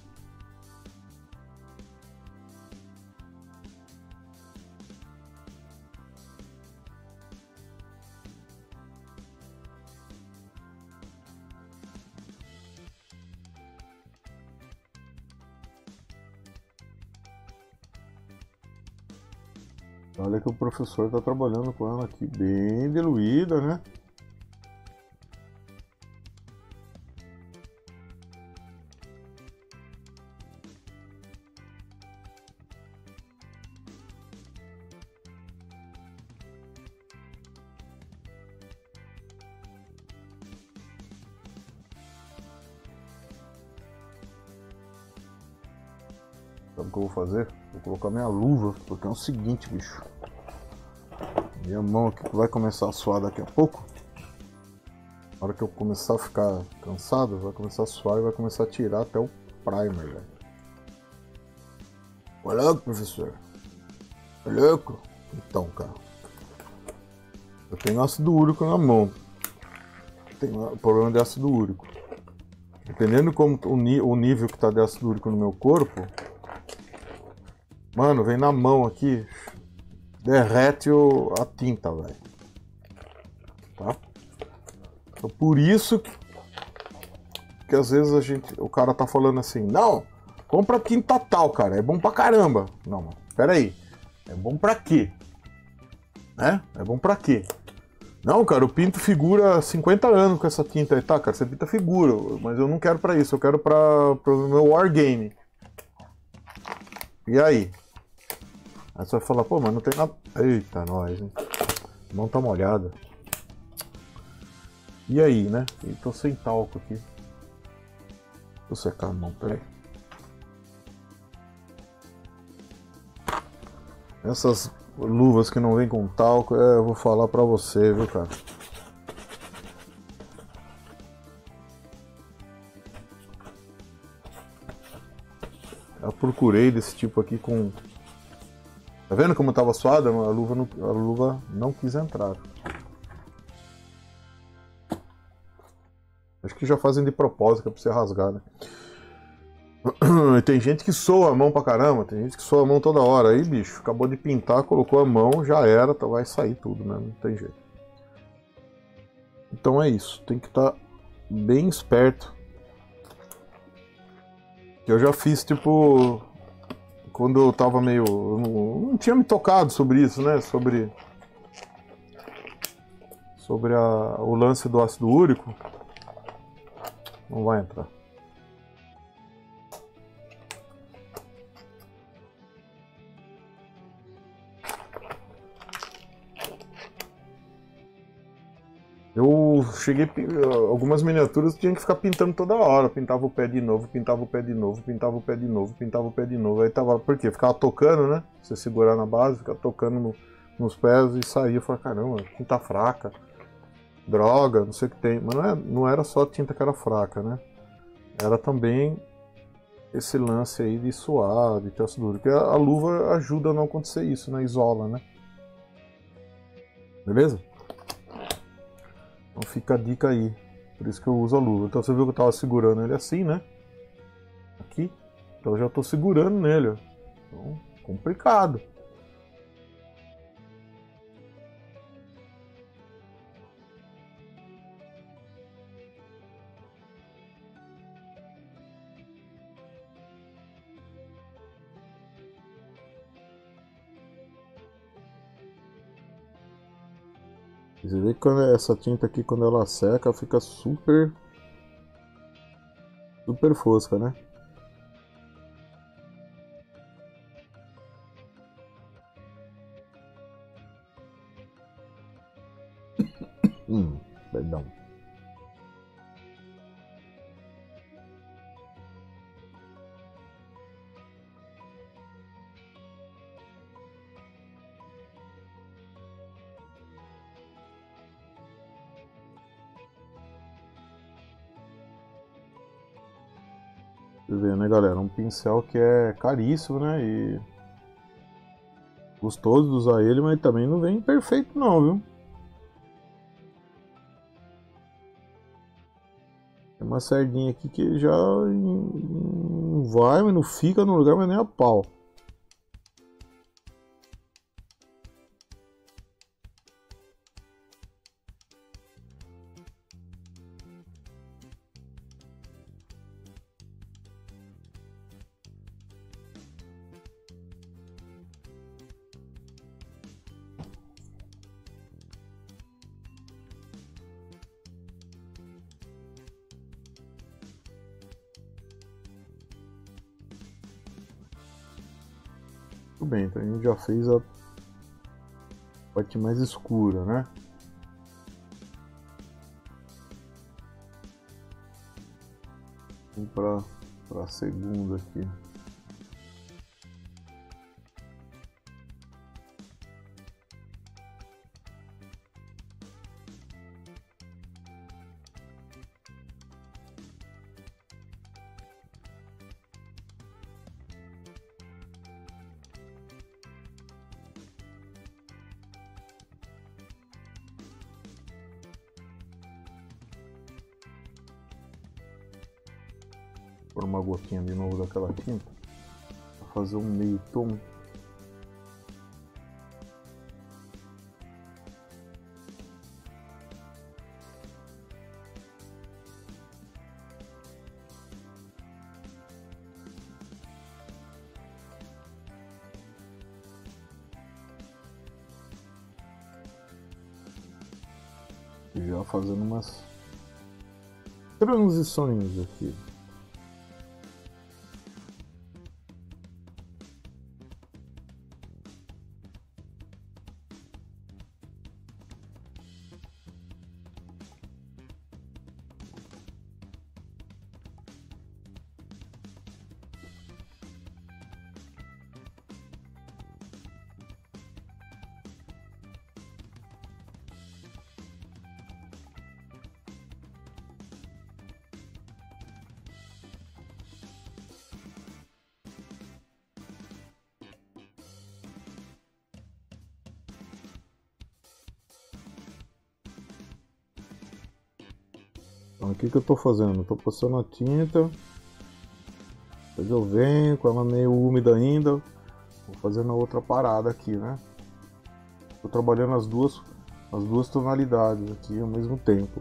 Olha que o professor está trabalhando com ela aqui bem diluída, né? Sabe o que eu vou fazer? Vou colocar minha luva, porque é o seguinte, bicho. Minha mão aqui vai começar a suar daqui a pouco. Na hora que eu começar a ficar cansado, vai começar a suar e vai começar a tirar até o primer, velho. Olha, professor. Olha, então, cara. Eu tenho ácido úrico na mão. Tenho problema de ácido úrico. Dependendo de como o nível que tá de ácido úrico no meu corpo, mano, vem na mão aqui, derrete a tinta, velho. Tá? Então, por isso Porque às vezes o cara tá falando assim, não, compra tinta tal, cara, é bom pra caramba. Não, mano, pera aí, é bom pra quê? Né? É bom pra quê? Não, cara, eu pinto figura há 50 anos com essa tinta aí. Tá, cara, você pinta figura, mas eu não quero pra isso, eu quero pro meu wargame. E aí? Aí você vai falar, pô, mas não tem nada... Eita, nós, hein? A mão tá molhada. E aí, né? Eu tô sem talco aqui. Vou secar a mão, peraí. Essas luvas que não vêm com talco, eu vou falar pra você, viu, cara? Eu procurei desse tipo aqui com... Tá vendo como tava suada? A luva não quis entrar. Acho que já fazem de propósito, pra você rasgar, né? Tem gente que soa a mão pra caramba, tem gente que soa a mão toda hora. Aí, bicho, acabou de pintar, colocou a mão, já era, vai sair tudo, né? Não tem jeito. Então é isso, tem que estar bem esperto. Eu já fiz, tipo, quando eu tava meio... Eu não tinha me tocado sobre isso, né? Sobre o lance do ácido úrico. Não vai entrar. Eu cheguei... Algumas miniaturas eu tinha que ficar pintando toda hora. Pintava o pé de novo, pintava o pé de novo, pintava o pé de novo, pintava o pé de novo. Aí tava... Por quê? Ficava tocando, né? Você segurar na base, ficava tocando nos pés e saía. Eu falei, caramba, tinta fraca. Droga, não sei o que tem. Mas não era só a tinta que era fraca, né? Era também esse lance aí de suar, de ter ácido úrico. Porque a luva ajuda a não acontecer isso, né? Isola, né? Beleza? Então fica a dica aí. Por isso que eu uso a luva. Então você viu que eu tava segurando ele assim, né? Aqui. Então eu já tô segurando nele, ó. Então, complicado. Você vê que essa tinta aqui, quando ela seca, fica super fosca, né? Perdão. Você vê, né, galera? Um pincel que é caríssimo, né? E gostoso de usar ele, mas também não vem perfeito não, viu? Tem uma sardinha aqui que já não vai, mas não fica no lugar, mas nem a pau. Tudo bem, então a gente já fez a parte mais escura, né? Vamos para a segunda aqui. Pôr uma gotinha de novo daquela tinta para fazer um meio tom. Já fazendo umas transições aqui. Então, o que eu estou fazendo? Estou passando a tinta, depois eu venho com ela meio úmida ainda, vou fazendo a outra parada aqui, né? Estou trabalhando as duas tonalidades aqui ao mesmo tempo.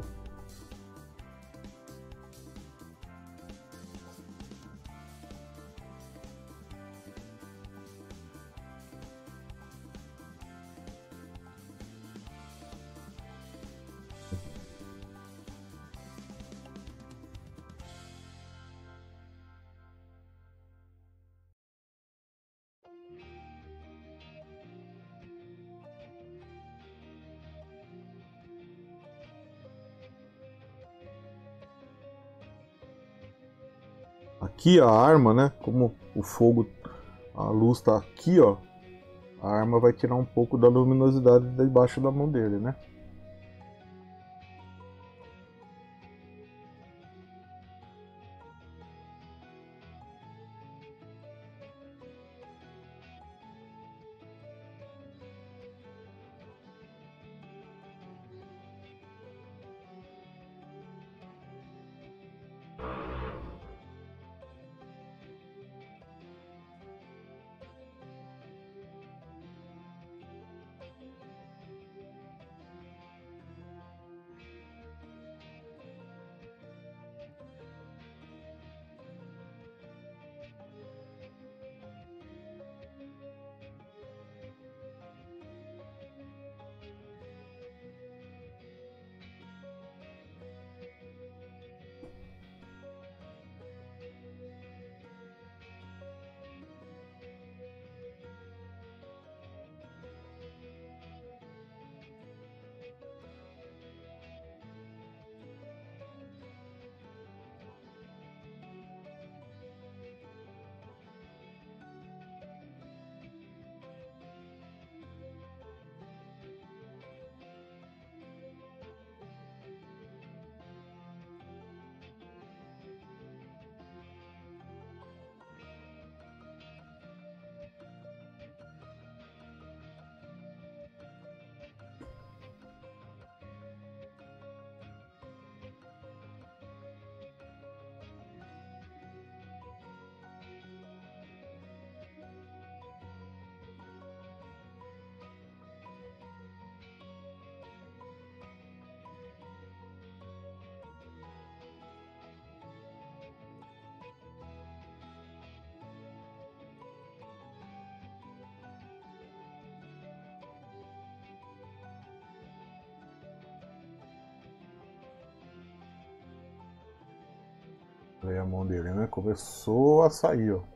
Aqui a arma, né? Como o fogo, a luz tá aqui, ó. A arma vai tirar um pouco da luminosidade debaixo da mão dele, né? Aí a mão dele, né? Começou a sair, ó.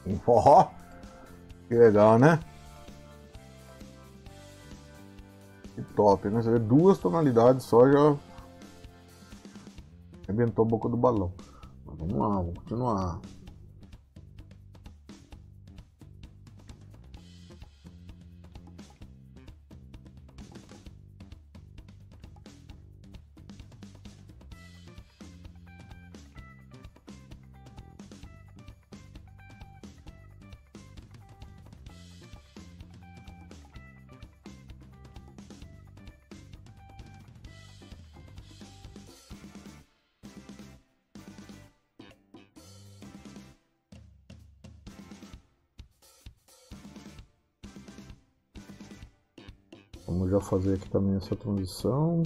Ó, que legal, né? Que top, né? Você vê 2 tonalidades só já arrebentou a boca do balão. Mas vamos lá, vamos continuar. Vamos já fazer aqui também essa transição.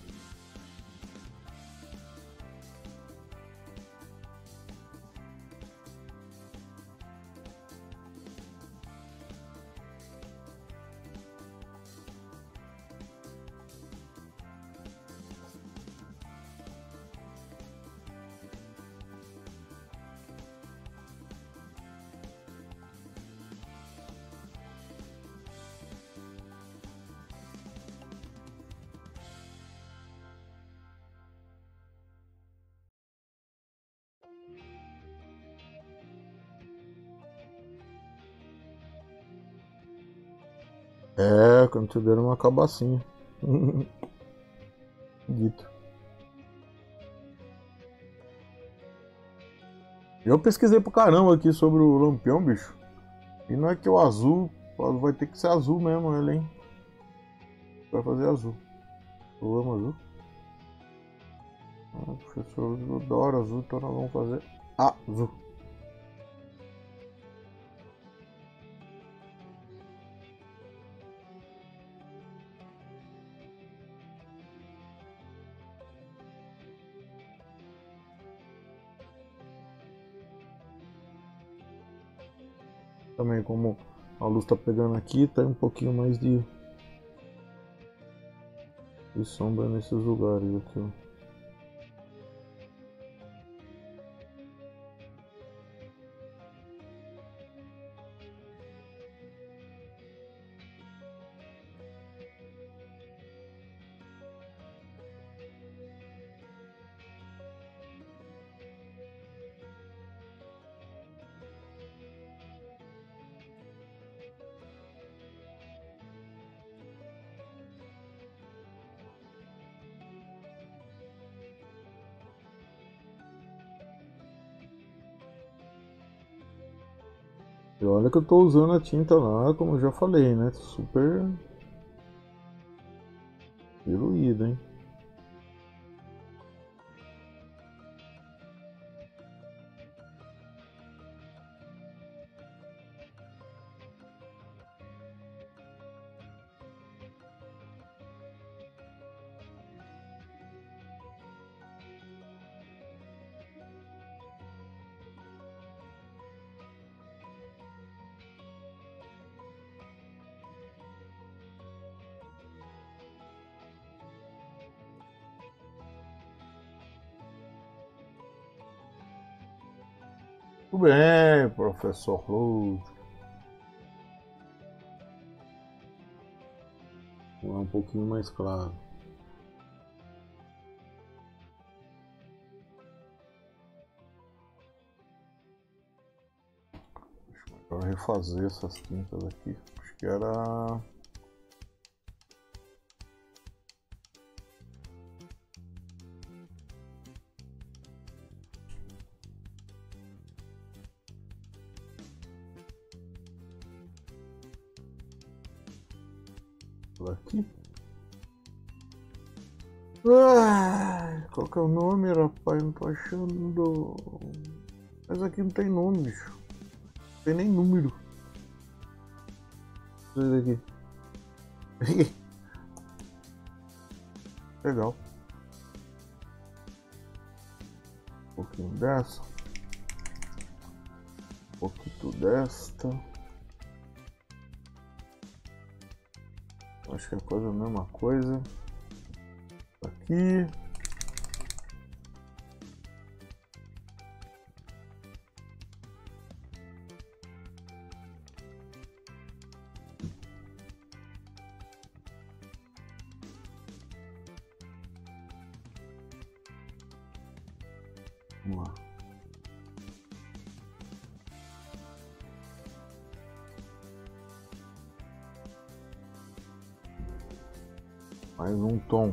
É, quando tiver uma cabacinha. Dito. Eu pesquisei pra caramba aqui sobre o Lampião, bicho. E não é que o azul vai ter que ser azul mesmo, ele, hein? Vai fazer azul. Eu amo azul. O professor adora azul, então nós vamos fazer azul. Também como a luz tá pegando aqui, tá um pouquinho mais de sombra nesses lugares aqui, ó. E olha que eu tô usando a tinta lá, como eu já falei, né? Super diluída, hein? Tudo bem, professor Lúcio. Vamos lá um pouquinho mais claro. Deixa eu refazer essas tintas aqui. Acho que era... aqui. Qual que é o nome, rapaz? Não tô achando. Mas aqui não tem nome, bicho. Não tem nem número. Olha aqui. Legal. Um pouquinho dessa. Um pouquinho desta. Acho que é quase a mesma coisa. Aqui. Vamos lá. Mais um tom.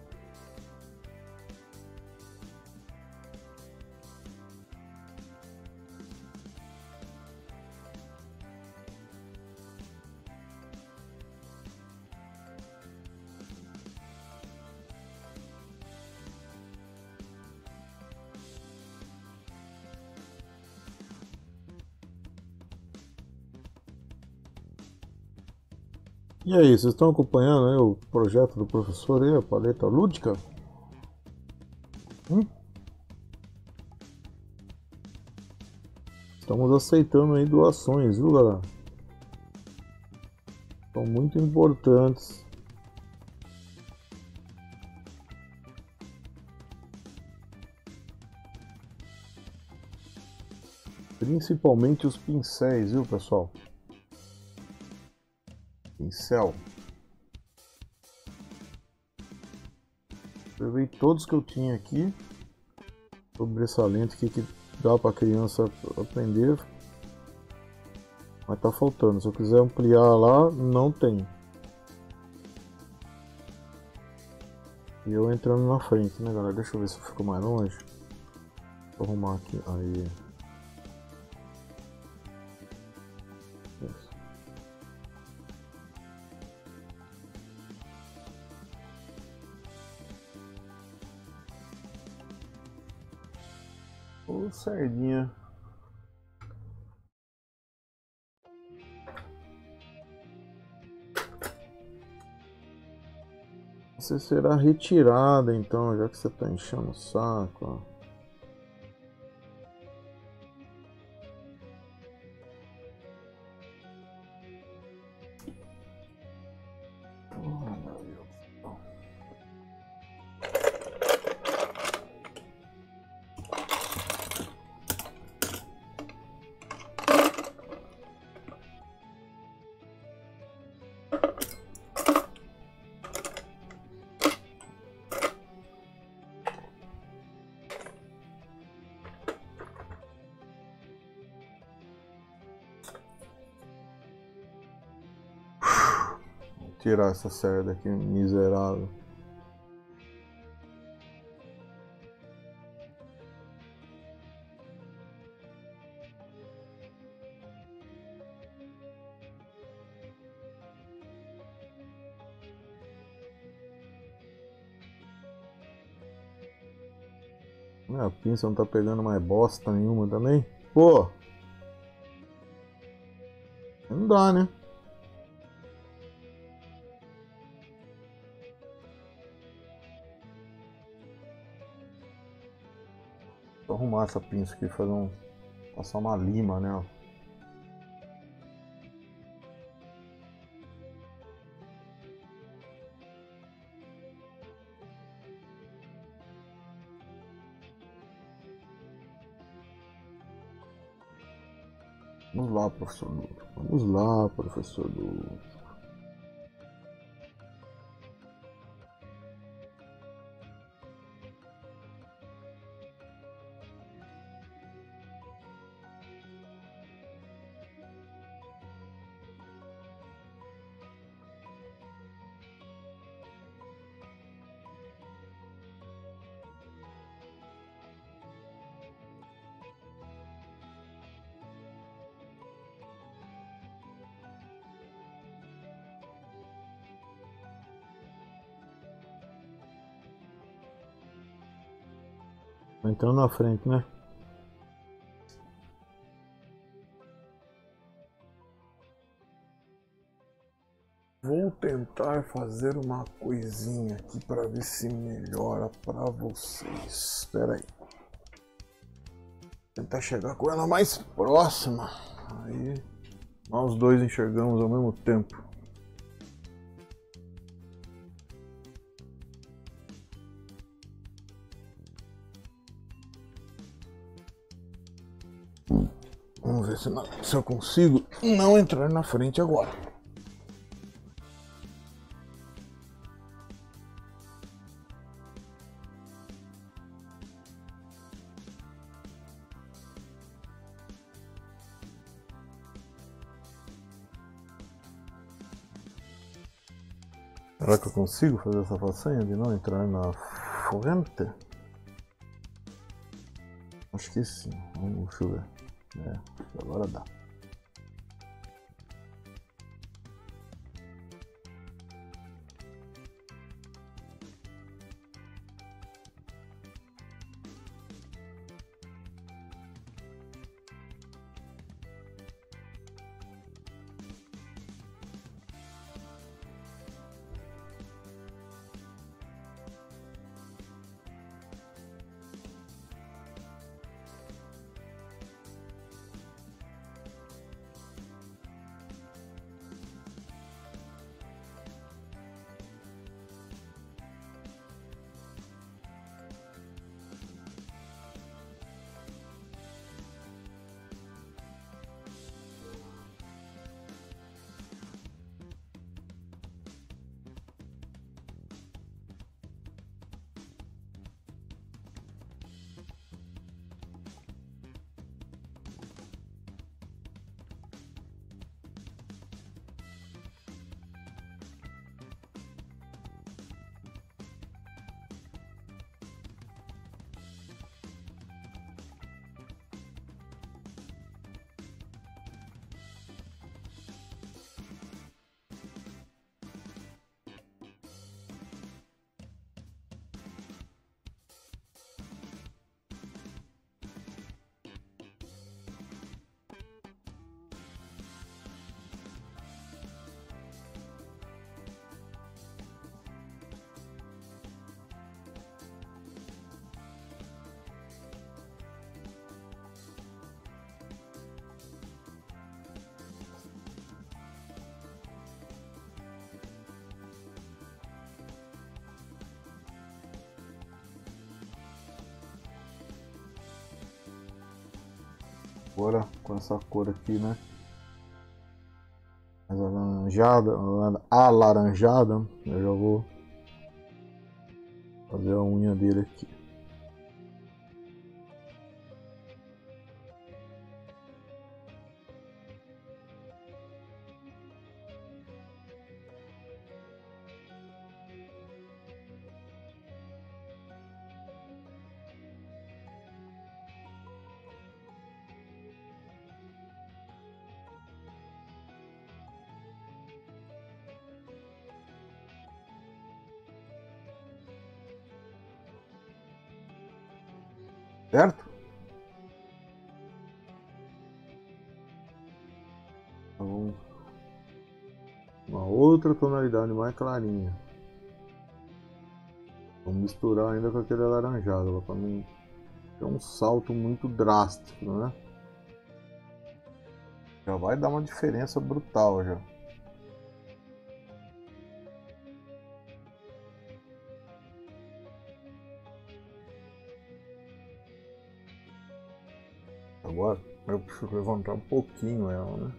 E aí, vocês estão acompanhando aí o projeto do professor aí, a paleta lúdica? Estamos aceitando aí doações, viu, galera? São muito importantes. Principalmente os pincéis, viu, pessoal? Pincel. Levei todos que eu tinha aqui. Sobressalente que dá para a criança aprender. Mas tá faltando. Se eu quiser ampliar lá, não tem. E eu entrando na frente, né, galera? Deixa eu ver se eu fico mais longe. Vou arrumar aqui. Aí. Ô, sardinha. Você será retirada então, já que você tá enchendo o saco, ó. Tirar essa cerda aqui, miserável. A pinça não tá pegando mais bosta nenhuma também. Pô! Não dá, né? Vou arrumar essa pinça aqui, passar uma lima nela. Vamos lá, professor Lúcio. Vamos lá, professor Lúcio. Tá entrando na frente, né? Vou tentar fazer uma coisinha aqui para ver se melhora para vocês. Espera aí. Tentar chegar com ela mais próxima. Aí nós dois enxergamos ao mesmo tempo. Vamos ver se eu consigo não entrar na frente agora. Será que eu consigo fazer essa façanha de não entrar na fonte? Acho que sim. Deixa eu ver. Agora dá. Agora com essa cor aqui, né? Mais alaranjada, eu já vou fazer a unha dele aqui. Certo? Então, uma outra tonalidade mais clarinha. Vou misturar ainda com aquele alaranjado para não ter um salto muito drástico, né? Já vai dar uma diferença brutal já. Agora eu preciso levantar um pouquinho ela, né?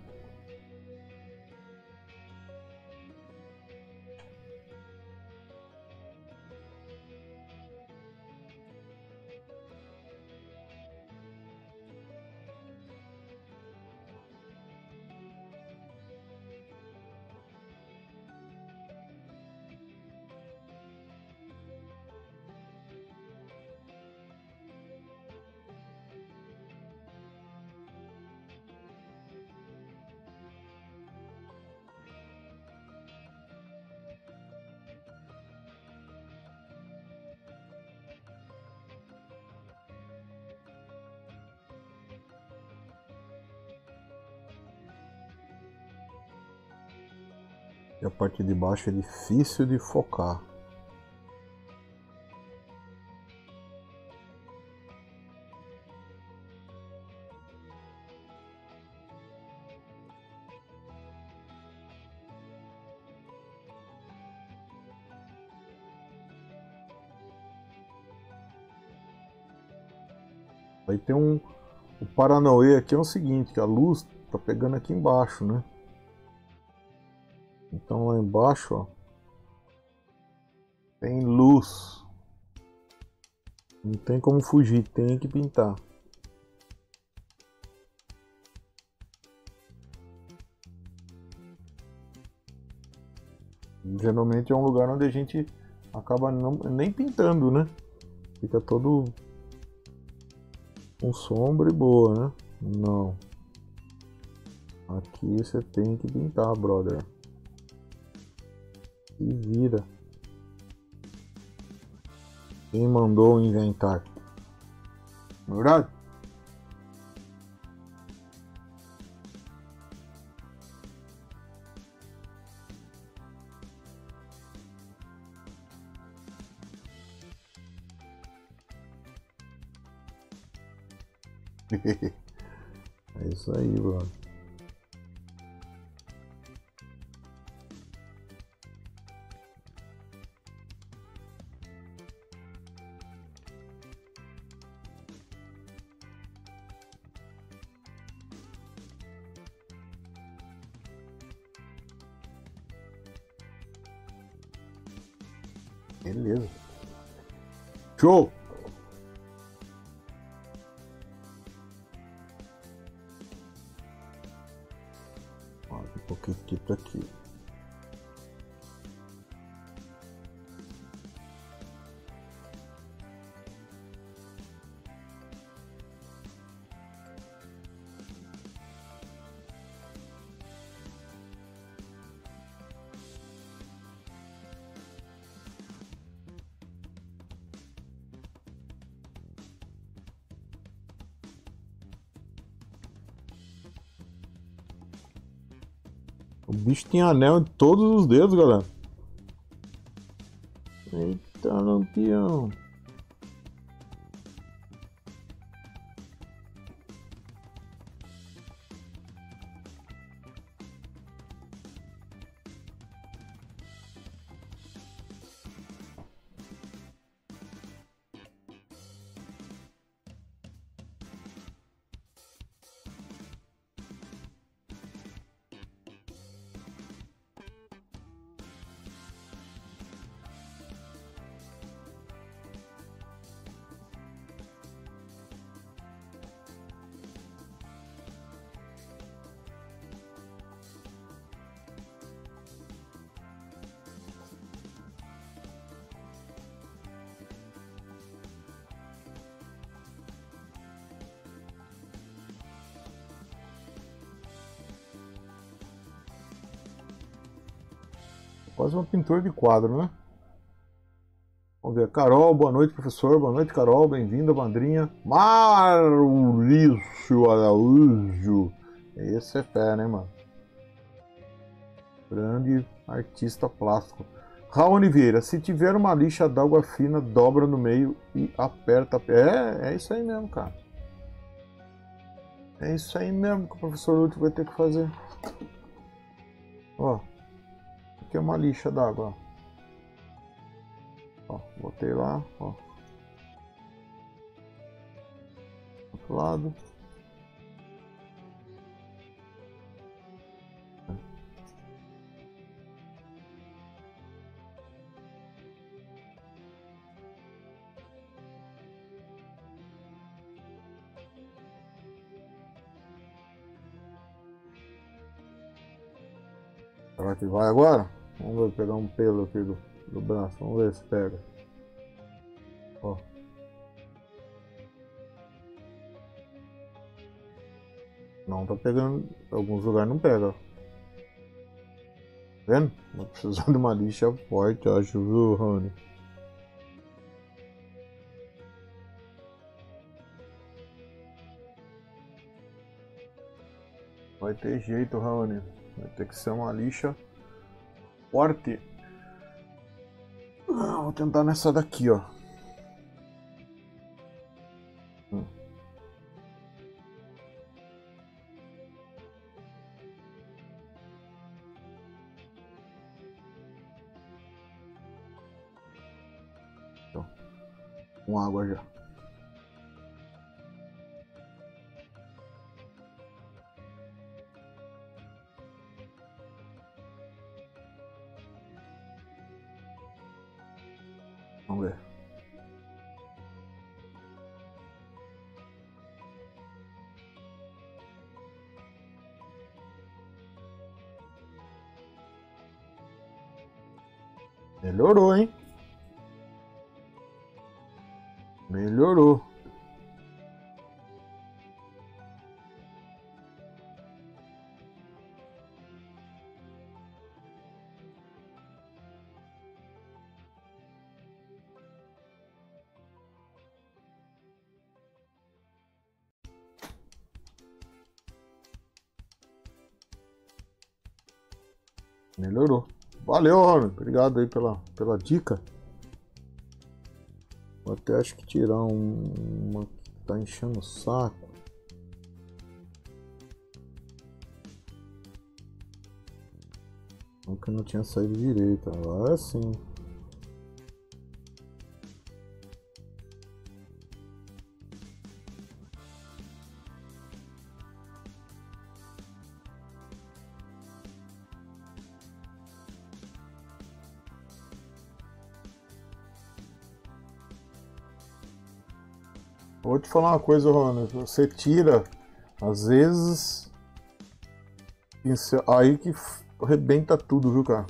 E a parte de baixo é difícil de focar. Aí tem o Paranauê aqui é o seguinte, que a luz tá pegando aqui embaixo, né? Então lá embaixo, ó, tem luz. Não tem como fugir, tem que pintar. geralmente é um lugar onde a gente acaba nem pintando, né? Fica todo com sombra e boa, né? Não. Aqui você tem que pintar, brother. Se vira. Quem mandou inventar? Verdade? É isso aí, brother. Beleza. Show! Ó, um pouquinho aqui pra aqui. O bicho tem anel em todos os dedos, galera. Eita, lampião. Quase uma pintura de quadro, né? Vamos ver. Carol, boa noite, professor. Boa noite, Carol. Bem-vinda, madrinha. Maurício Araújo. Esse é fé, né, mano? Grande artista plástico. Raoni Vieira, se tiver uma lixa d'água fina, dobra no meio e aperta. É isso aí mesmo, cara. É isso aí mesmo que o professor Lúcio vai ter que fazer. Ó. Aqui é uma lixa d'água, ó. Botei lá, ó. Outro lado. Será que vai agora? Vamos ver, pegar um pelo aqui do braço. Vamos ver se pega. Ó. Não tá pegando. Em alguns lugares não pega. Tá vendo? Vou precisar de uma lixa forte, acho, viu, Rony? Vai ter jeito, Rony. Vai ter que ser uma lixa forte. Vou tentar nessa daqui, ó. Então, com água já. Vamos ver. Melhorou, hein? Melhorou. Melhorou. Valeu, Rony. Obrigado aí pela dica. Vou até acho que tirar uma que tá enchendo o saco. Uma que não tinha saído direito. Agora sim. Vou te falar uma coisa, Rony. Você tira, às vezes, aí que arrebenta tudo, viu, cara?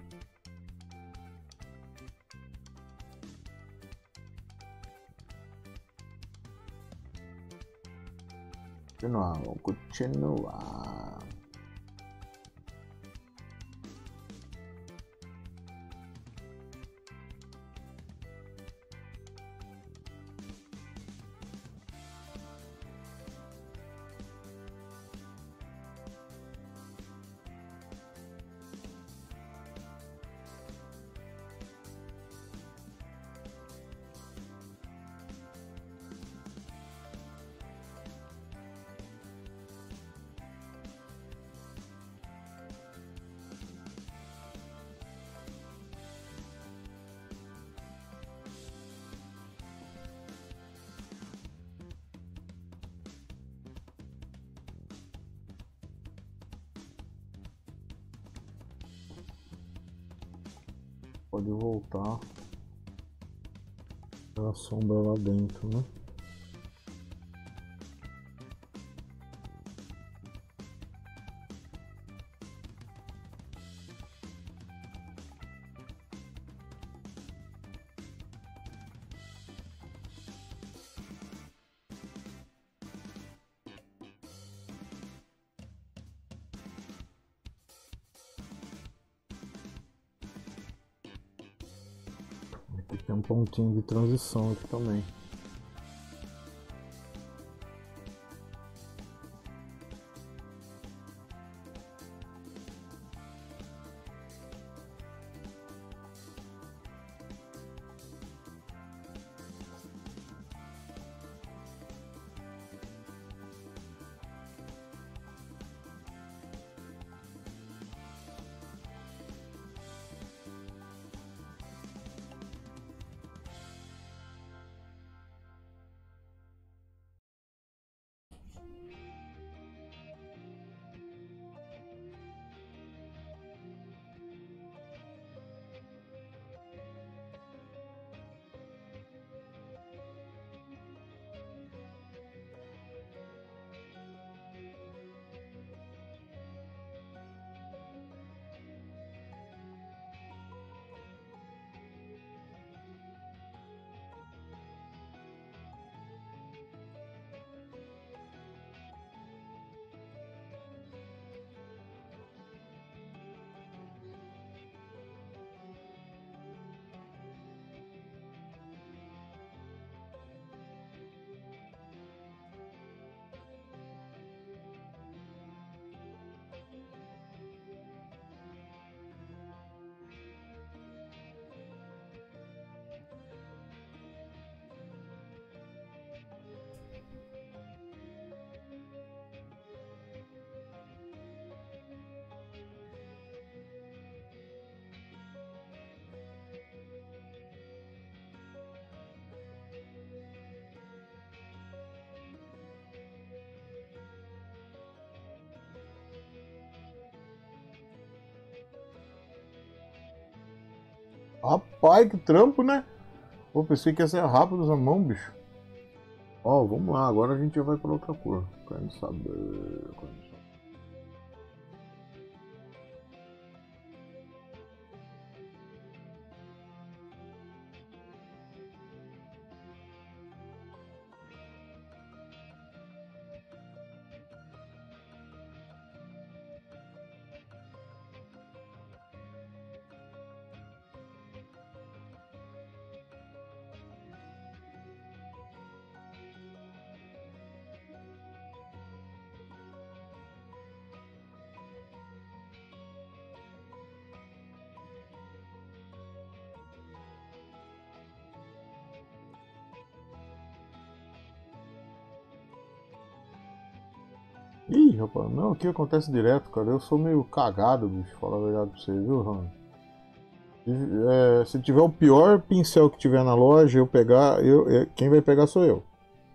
Vamos continuar. Pode voltar a sombra lá dentro, né? Aqui tem um pontinho de transição aqui também. Rapaz, que trampo, né? Pô, pensei que ia ser rápido na mão, bicho. Ó, vamos lá, agora a gente já vai para outra cor. Quero saber. Ih, rapaz, não, aqui acontece direto, cara. Eu sou meio cagado, bicho, falar a verdade pra você, viu, Ron? Se tiver o pior pincel que tiver na loja, eu pegar, quem vai pegar sou eu.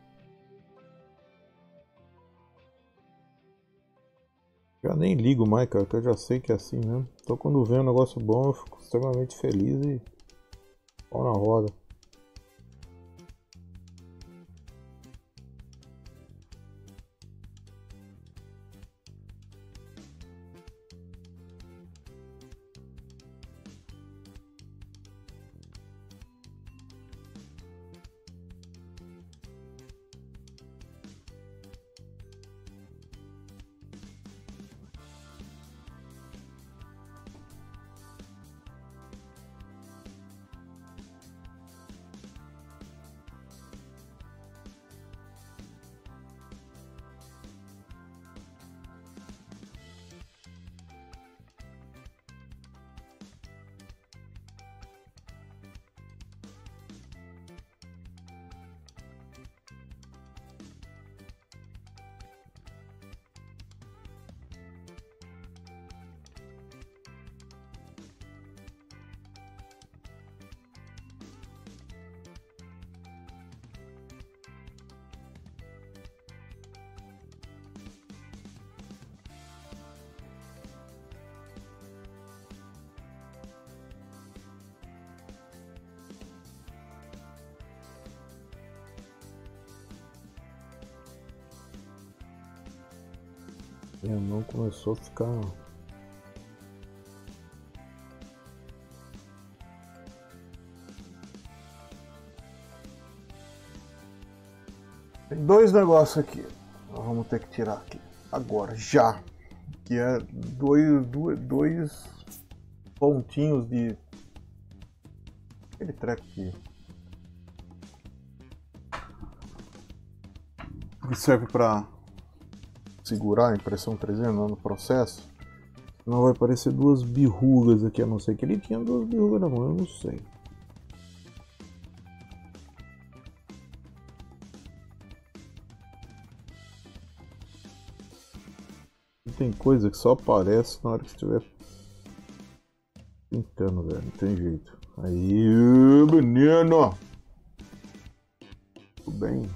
Já nem ligo mais, cara, que eu já sei que é assim mesmo. Então quando vem um negócio bom, eu fico extremamente feliz e pau na roda. Minha mão começou a ficar. Tem dois negócios aqui. Nós vamos ter que tirar aqui. Agora, já. Que é dois pontinhos de. Aquele treco aqui. Que serve para segurar a impressão 3D no processo. Não vai aparecer duas birrugas aqui, a não ser que ele tinha duas birrugas na mão, eu não sei. Tem coisa que só aparece na hora que estiver pintando, velho, não tem jeito. Aí, menino! Tudo bem?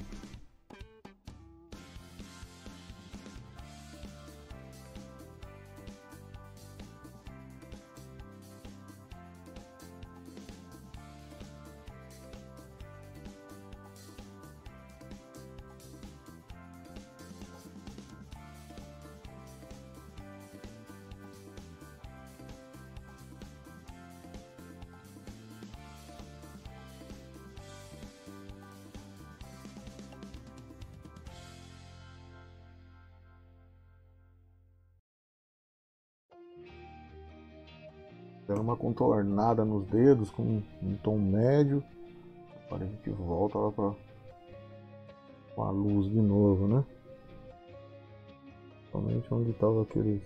Dando uma contornada nos dedos com um tom médio. Agora a gente volta lá para a luz de novo, né? Somente onde estava aqueles.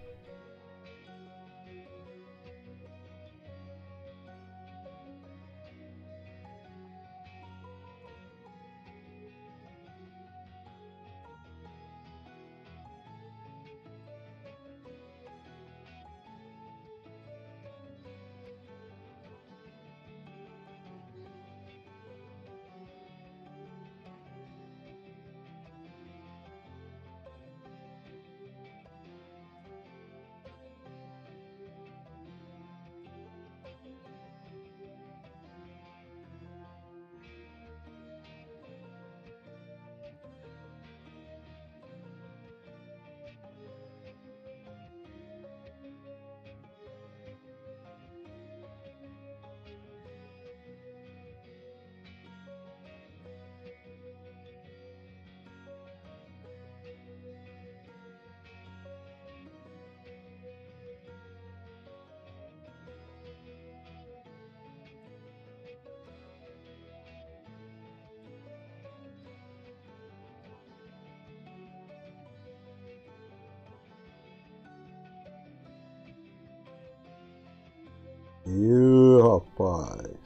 Ih, rapaz.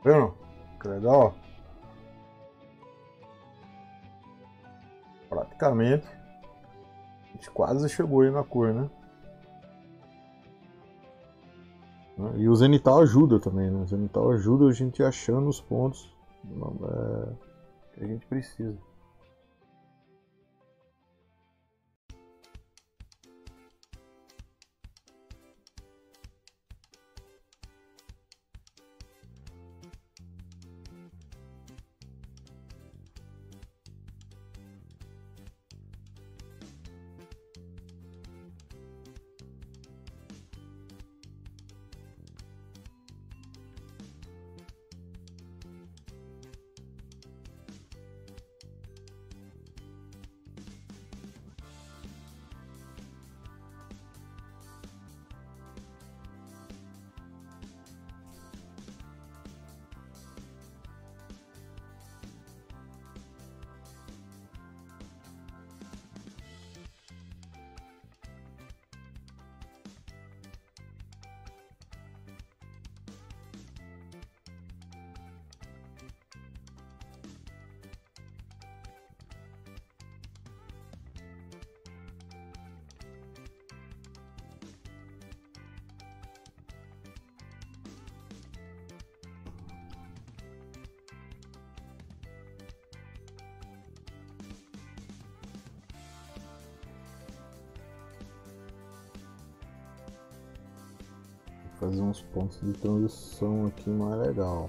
Vendo? Que legal, ó. Praticamente. A gente quase chegou aí na cor, né? E o Zenital ajuda também, né? O Zenital ajuda a gente achando os pontos que a gente precisa. Fazer uns pontos de transição aqui mais legal.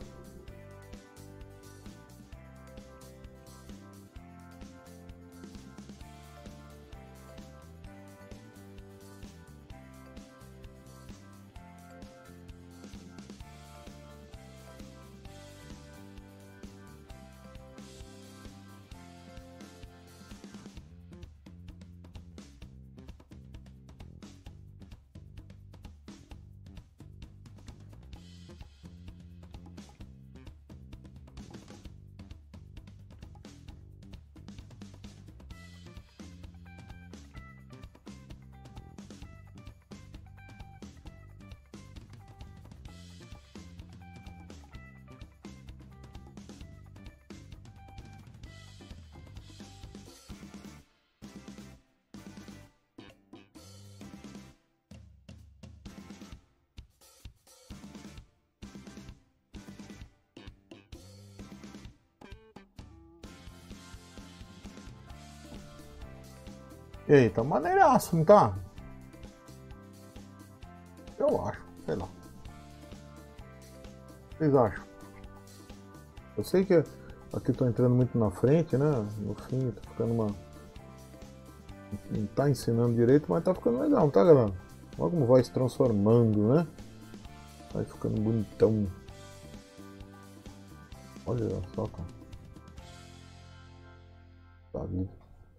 E aí, tá maneiraço, não tá? Eu acho, sei lá. O que vocês acham? Eu sei que aqui tô entrando muito na frente, né? No fim, tá ficando uma. Não tá ensinando direito, mas tá ficando legal, não tá, galera? Olha como vai se transformando, né? Vai ficando bonitão. Olha só, cara. Tá vida.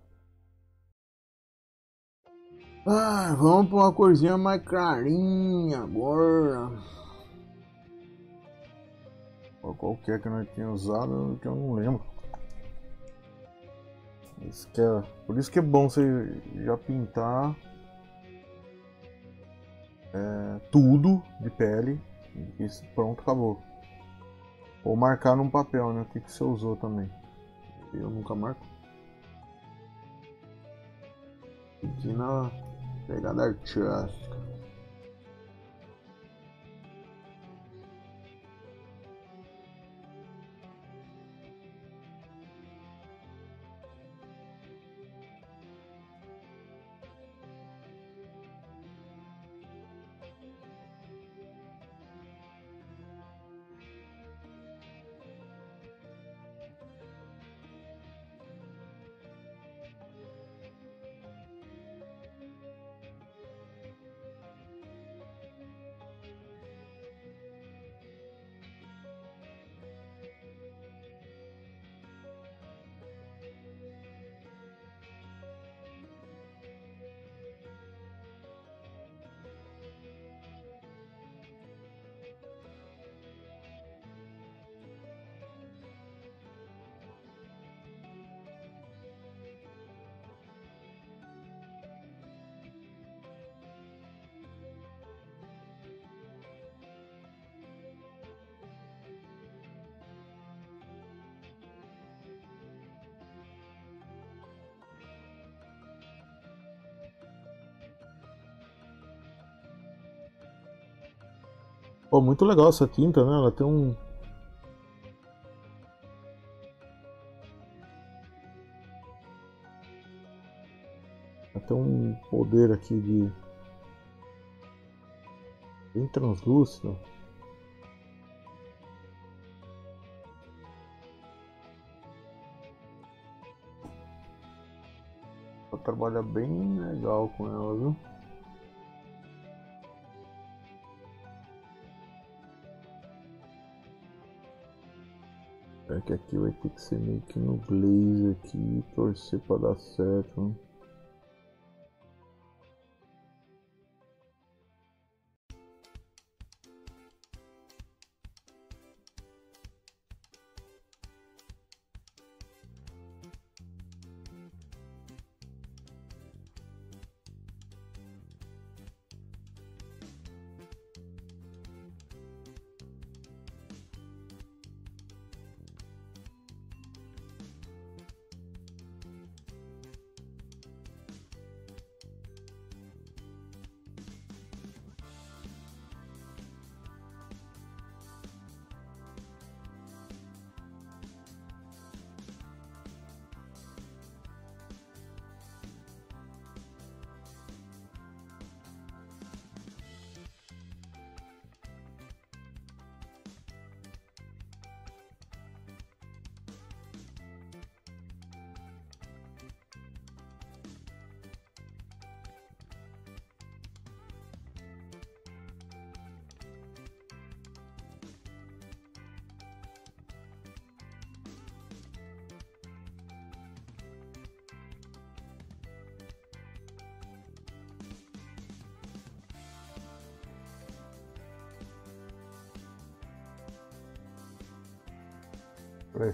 Ah, vamos pra uma corzinha mais clarinha agora. Qual que é que nós tínhamos usado que eu não lembro. Por isso que é bom você já pintar tudo de pele e pronto, acabou. Ou marcar num papel, né? O que você usou também. Eu nunca marco. Aqui na pegada artística.
Pô, muito legal essa tinta, né? Ela tem um... Ela tem um poder aqui de... bem translúcido. Ela trabalha bem legal com ela, viu? É que aqui vai ter que ser meio que no glaze aqui, torcer pra dar certo, né? Peraí.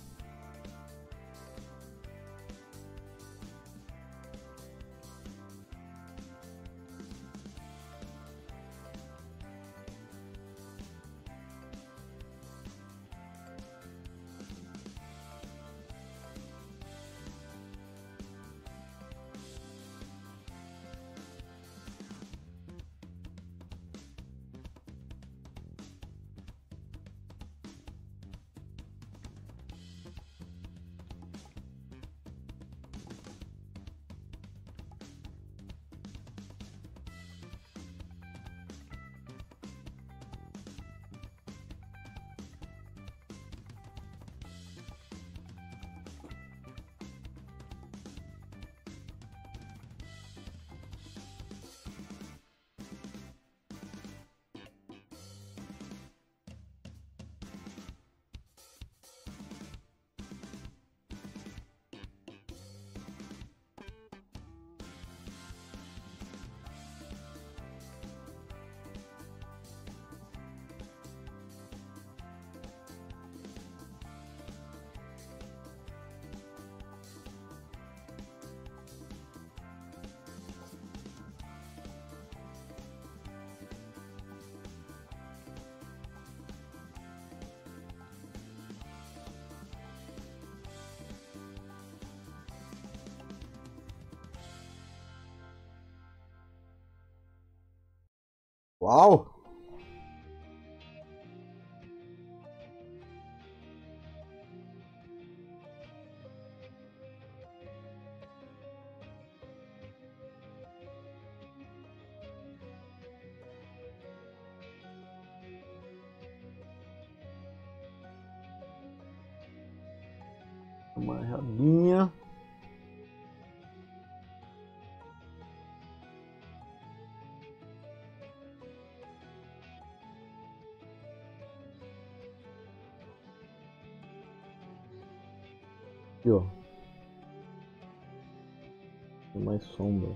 Uau! Uma erradinha. Aqui, ó. Tem mais sombra.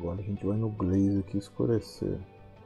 Agora a gente vai no glaze aqui escurecer.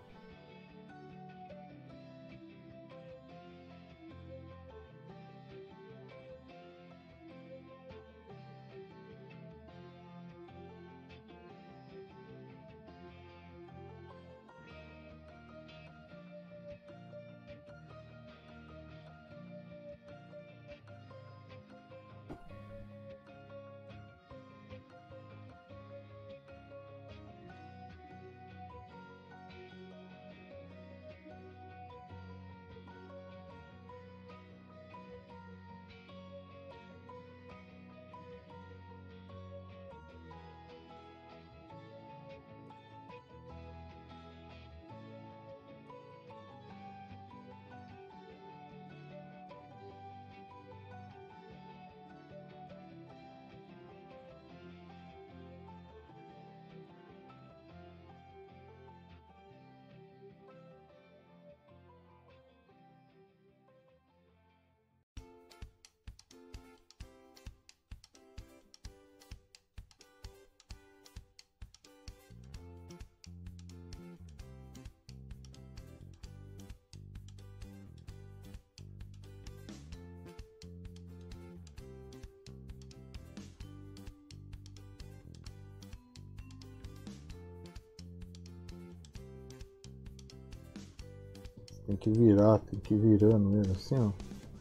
Tem que virar, tem que ir virando mesmo assim, ó.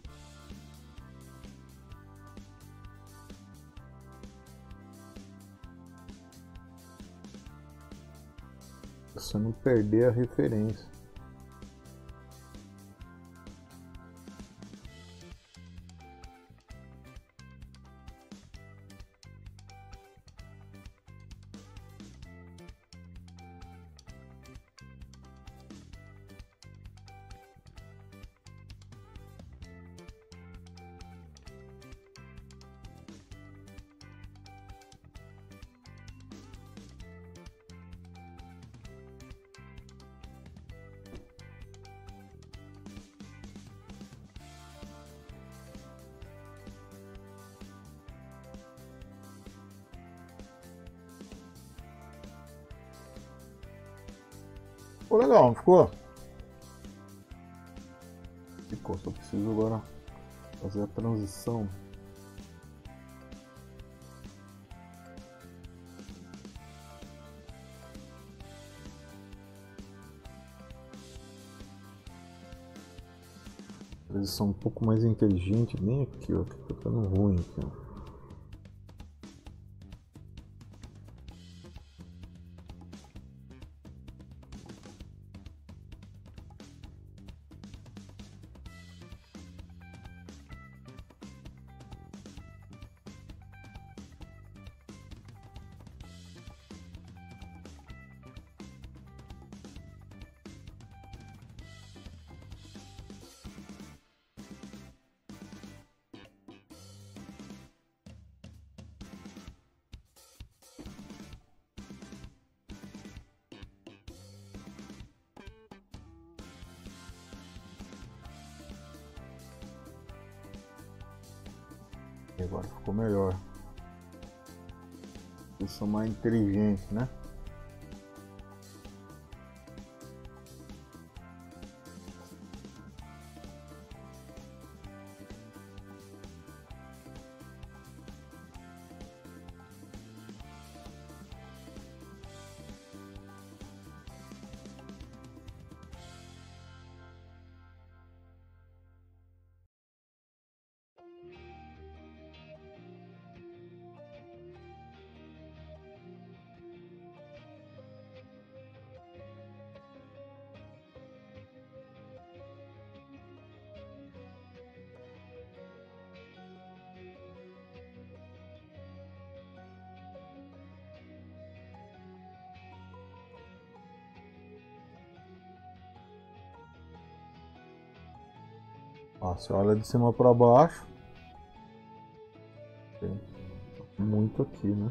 Pra você não perder a referência. Ficou legal, não ficou? Ficou, só preciso agora fazer a transição. Transição um pouco mais inteligente, bem aqui, ó, que tá ficando ruim aqui, ó. E agora ficou melhor. Eles são mais inteligentes, né? Ó, você olha de cima para baixo, tem muito aqui, né?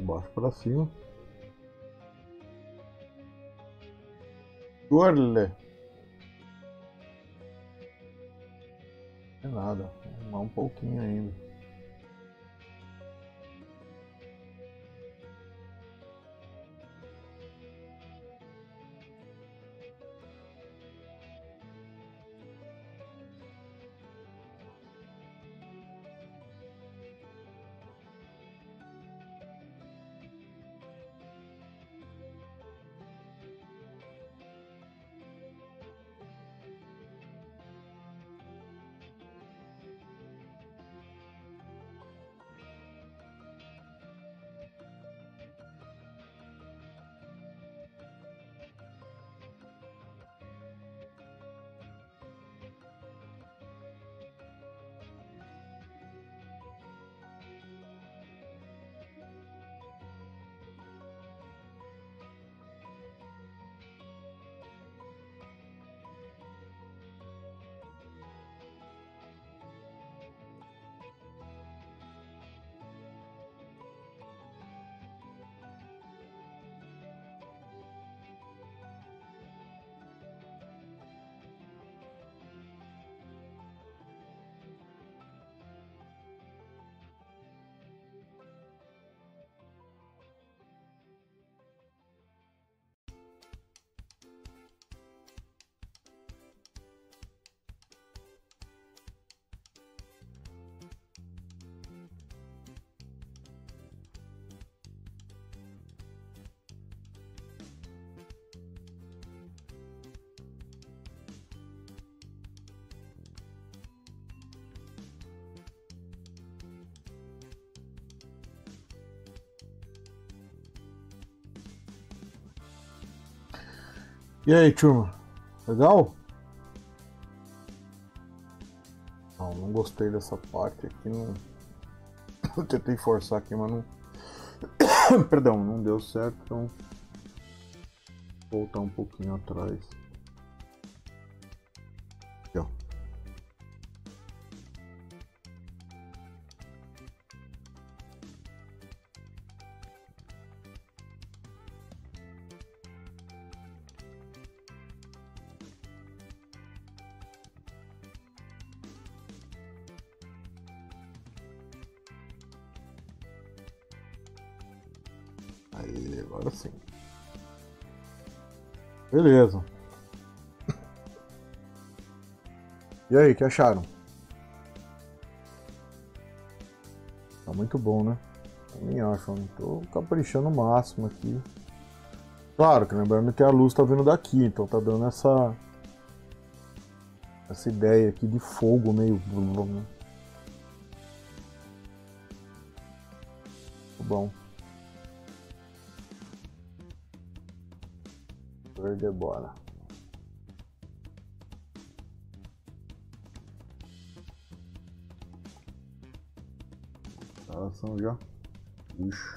Baixo para cima. Olha. Não é nada. Vou arrumar um pouquinho ainda. E aí, turma? Legal? Não gostei dessa parte aqui. Não... Eu tentei forçar aqui, mas não... Perdão, não deu certo. Então, vou voltar um pouquinho atrás. Aqui, ó. Aí, agora sim. Beleza. E aí, o que acharam? Tá muito bom, né? Também acho, né? Tô caprichando o máximo aqui. Claro que lembrando que a luz tá vindo daqui, então tá dando essa ideia aqui de fogo meio... Muito bom. Verde, bora. São já. Ixi.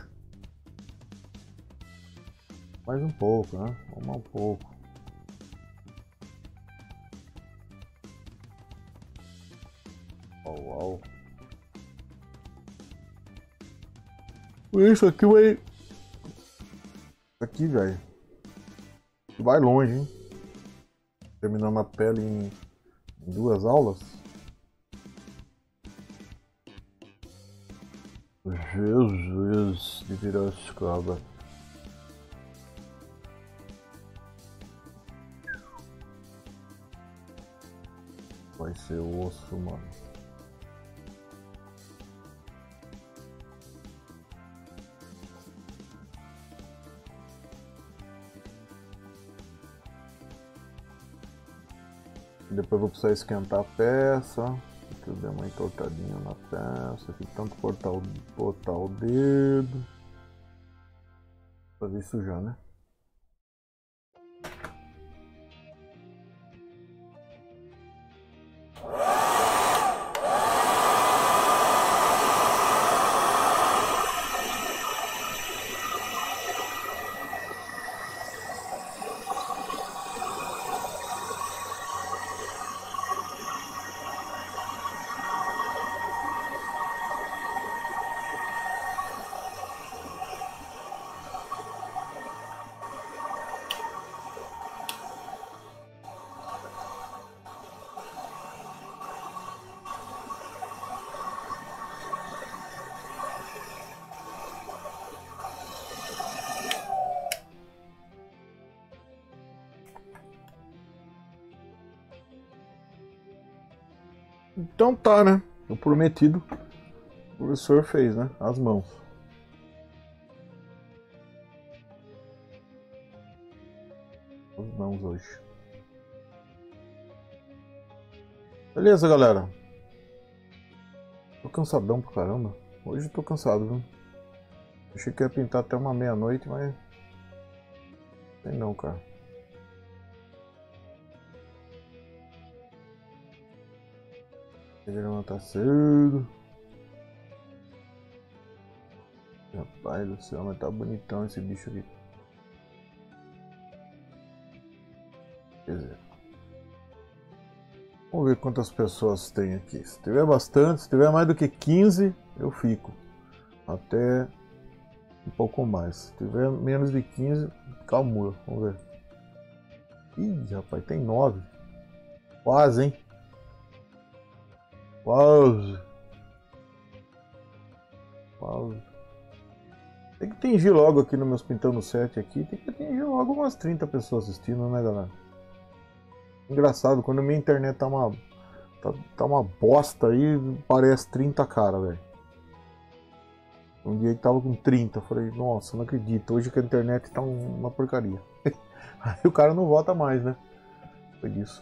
Mais um pouco, né? Vamos um pouco. Uau. Isso aqui vai... Aqui, velho. Vai longe, hein? Terminando a pele em 2 aulas. Jesus de Piracicaba. Vai ser osso, mano. Depois eu vou precisar esquentar a peça. Aqui eu dei uma entortadinha na peça. Aqui tanto botar o dedo. Fazer isso já, né? Então tá, né? O prometido, o professor fez, né? As mãos. As mãos hoje. Beleza, galera. Tô cansadão pra caramba. Hoje eu tô cansado, viu? Achei que ia pintar até uma meia-noite, mas... Sei não, cara. Tem que levantar cedo. Rapaz do céu, mas tá bonitão esse bicho aqui. Quer dizer... Vamos ver quantas pessoas tem aqui. Se tiver bastante, se tiver mais do que 15, eu fico. Até um pouco mais. Se tiver menos de 15, calma, vamos ver. Ih, rapaz, tem 9. Quase, hein? Quase. Quase. Tem que atingir logo aqui no meus Pintando 7 aqui. Tem que atingir logo umas 30 pessoas assistindo, né, galera? Engraçado, quando a minha internet tá uma bosta aí, parece 30 cara, velho. Um dia que tava com 30, eu falei, nossa, não acredito, hoje que a internet tá uma porcaria. Aí o cara não volta mais, né? Foi disso.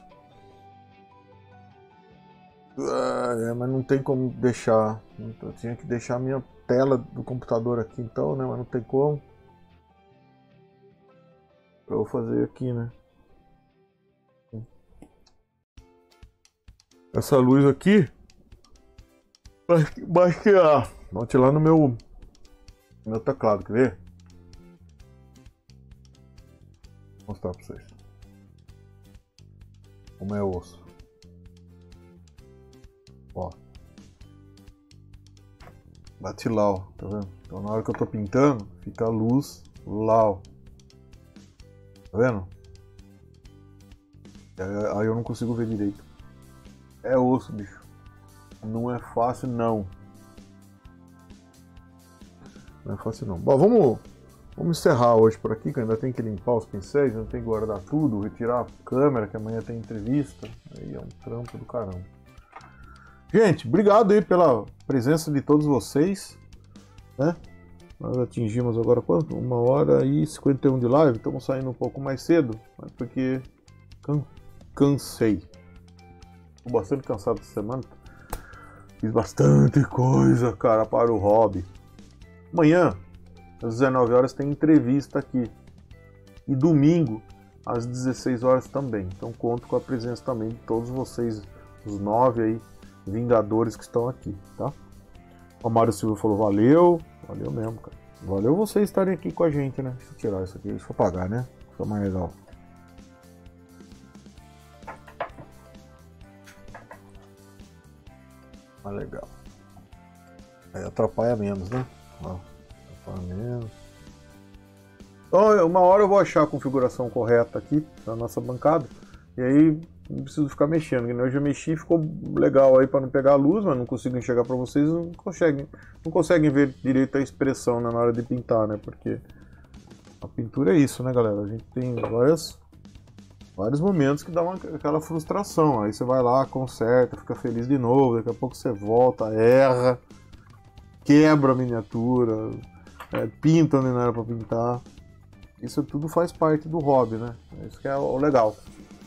Mas não tem como deixar. Eu tinha que deixar a minha tela do computador aqui então, né? Mas não tem como. Eu vou fazer aqui, né? Essa luz aqui vai que bote lá no meu teclado, quer ver? Vou mostrar pra vocês como é o osso. Ó, bate lá, ó, tá vendo? Então na hora que eu tô pintando, fica a luz lá, ó. Tá vendo? Aí eu não consigo ver direito. É osso, bicho. Não é fácil, não. Não é fácil, não. Bom, vamos encerrar hoje por aqui, que ainda tem que limpar os pincéis, ainda tem que guardar tudo, retirar a câmera, que amanhã tem entrevista. Aí é um trampo do caramba. Gente, obrigado aí pela presença de todos vocês, né? Nós atingimos agora quanto? 1h51 de live, estamos saindo um pouco mais cedo, mas porque cansei. Estou bastante cansado essa semana. Fiz bastante coisa, cara, para o hobby. Amanhã, às 19 horas, tem entrevista aqui. E domingo, às 16 horas também. Então conto com a presença também de todos vocês, os 9 aí, Vingadores que estão aqui, tá? O Mário Silva falou, valeu mesmo, cara. Valeu vocês estarem aqui com a gente, né? Deixa eu tirar isso aqui, deixa eu apagar, né? Fica mais legal. Mais legal. Aí atrapalha menos, né? Ó, atrapalha menos. Então, uma hora eu vou achar a configuração correta aqui da nossa bancada. E aí não preciso ficar mexendo. Eu já mexi, ficou legal aí para não pegar a luz, mas não consigo enxergar para vocês, não conseguem ver direito a expressão, né, na hora de pintar, né? Porque a pintura é isso, né, galera? A gente tem vários momentos que dá aquela frustração. Aí você vai lá, conserta, fica feliz de novo, daqui a pouco você volta, erra, quebra a miniatura, pinta onde não era para pintar. Isso tudo faz parte do hobby, né? Isso que é o legal.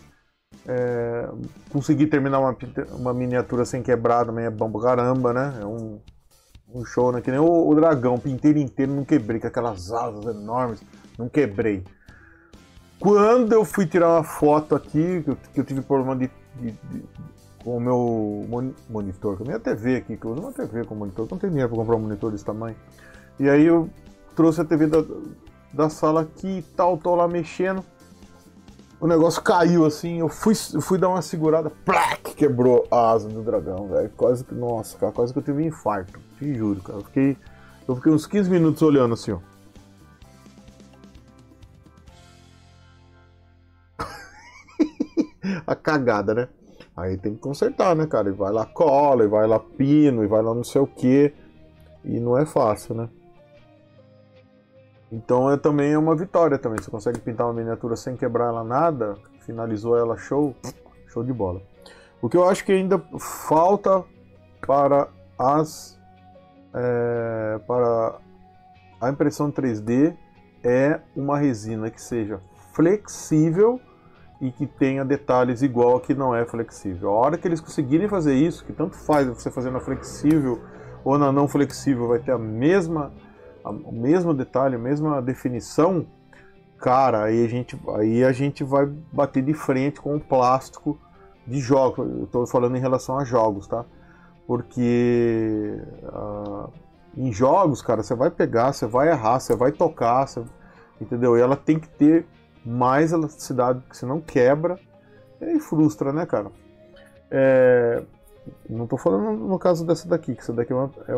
Conseguir terminar uma miniatura sem quebrar também é bom pra caramba, né? É um show, né? Que nem o dragão, pintei ele inteiro, não quebrei, com aquelas asas enormes, não quebrei. Quando eu fui tirar uma foto aqui, que eu tive problema com o meu monitor, com a minha TV aqui, que eu uso uma TV com monitor, não tenho dinheiro pra comprar um monitor desse tamanho. E aí eu trouxe a TV da sala aqui e tal, tô lá mexendo. O negócio caiu assim, eu fui dar uma segurada, plac, quebrou a asa do dragão, velho. Quase que, nossa, cara, quase que eu tive um infarto. Te juro, cara. Eu fiquei uns 15 minutos olhando assim, ó. A cagada, né? Aí tem que consertar, né, cara? E vai lá cola, e vai lá pino, e vai lá não sei o que. E não é fácil, né? Então também é uma vitória também. Você consegue pintar uma miniatura sem quebrar ela nada, finalizou ela, show de bola. O que eu acho que ainda falta para para a impressão 3D é uma resina que seja flexível e que tenha detalhes igual a que não é flexível. A hora que eles conseguirem fazer isso, que tanto faz você fazer na flexível ou na não flexível, vai ter o mesmo detalhe, a mesma definição, cara, aí a gente vai bater de frente com o plástico de jogos. Eu estou falando em relação a jogos, tá? Porque em jogos, cara, você vai pegar, você vai errar, você vai tocar, entendeu? E ela tem que ter mais elasticidade, porque senão quebra e frustra, né, cara? Não estou falando no caso dessa daqui, que essa daqui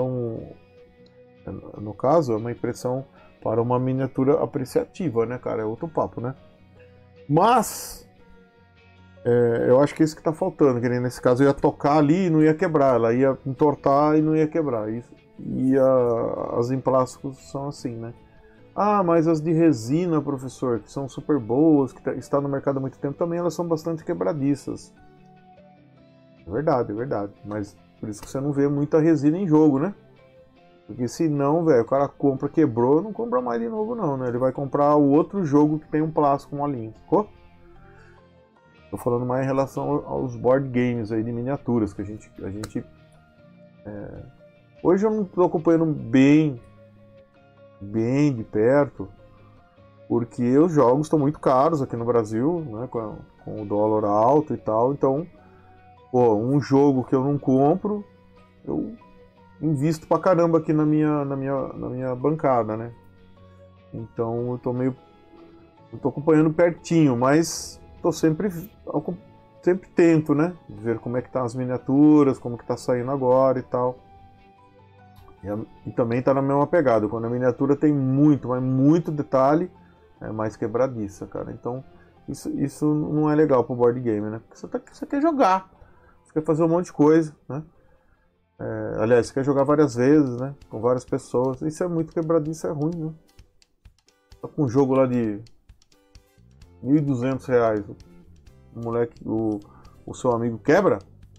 no caso, é uma impressão para uma miniatura apreciativa, né, cara? É outro papo, né? Mas eu acho que é isso que está faltando, que nem nesse caso eu ia tocar ali e não ia quebrar, ela ia entortar e não ia quebrar. As em plásticos são assim, né? Ah, mas as de resina, professor, que são super boas, que está no mercado há muito tempo, também elas são bastante quebradiças. É verdade, mas por isso que você não vê muita resina em jogo, né? Porque senão, velho, o cara compra, quebrou, não compra mais de novo não, né? Ele vai comprar o outro jogo que tem um plástico, uma linha, sacou? Tô falando mais em relação aos board games aí de miniaturas, que a gente hoje eu não tô acompanhando bem de perto, porque os jogos estão muito caros aqui no Brasil, né, com o dólar alto e tal, então, pô, um jogo que eu não compro, eu invisto pra caramba aqui na minha bancada, né? Então eu tô acompanhando pertinho, mas tô sempre tento, né, ver como é que tá as miniaturas, como que tá saindo agora e tal. E também tá na mesma pegada, quando a miniatura tem muito, mas muito detalhe, é mais quebradiça, cara. Então isso não é legal pro board game, né? Porque você quer jogar, você quer fazer um monte de coisa, né? Aliás, você quer jogar várias vezes, né? Com várias pessoas. Isso é muito quebradiço, é ruim, né? Tá com um jogo lá de R$1.200, o moleque, o seu amigo quebra,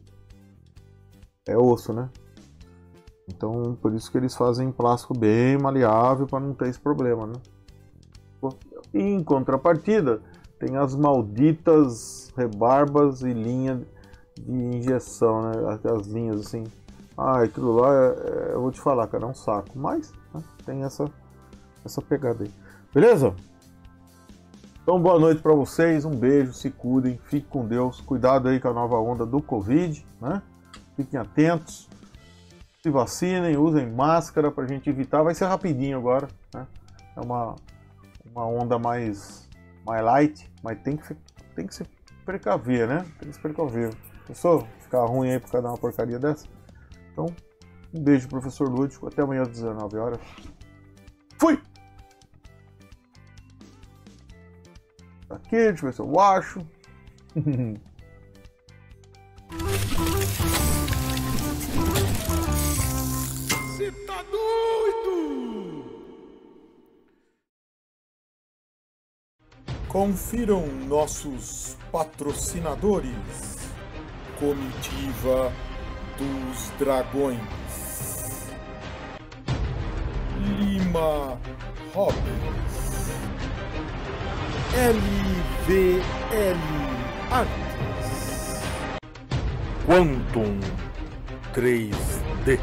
é osso, né? Então, por isso que eles fazem plástico bem maleável para não ter esse problema, né? E em contrapartida, tem as malditas rebarbas e linha de injeção, né? As linhas assim. Aquilo lá, eu vou te falar, cara, é um saco. Mas, né, tem essa pegada aí. Beleza? Então, boa noite para vocês, um beijo, se cuidem, fiquem com Deus, cuidado aí com a nova onda do Covid, né? Fiquem atentos, se vacinem, usem máscara pra gente evitar, vai ser rapidinho agora, né? É uma onda mais light, mas tem que se precaver, né? Tem que se precaver. Pensou ficar ruim aí por causa de uma porcaria dessa? Então, um beijo, professor Lúdico, até amanhã às 19 horas. Fui! Aqui, deixa eu ver se eu acho.
Você tá doido? Confiram nossos patrocinadores. Comitiva dos Dragões, Lima Robbins, LVL Artes, Quantum 3D.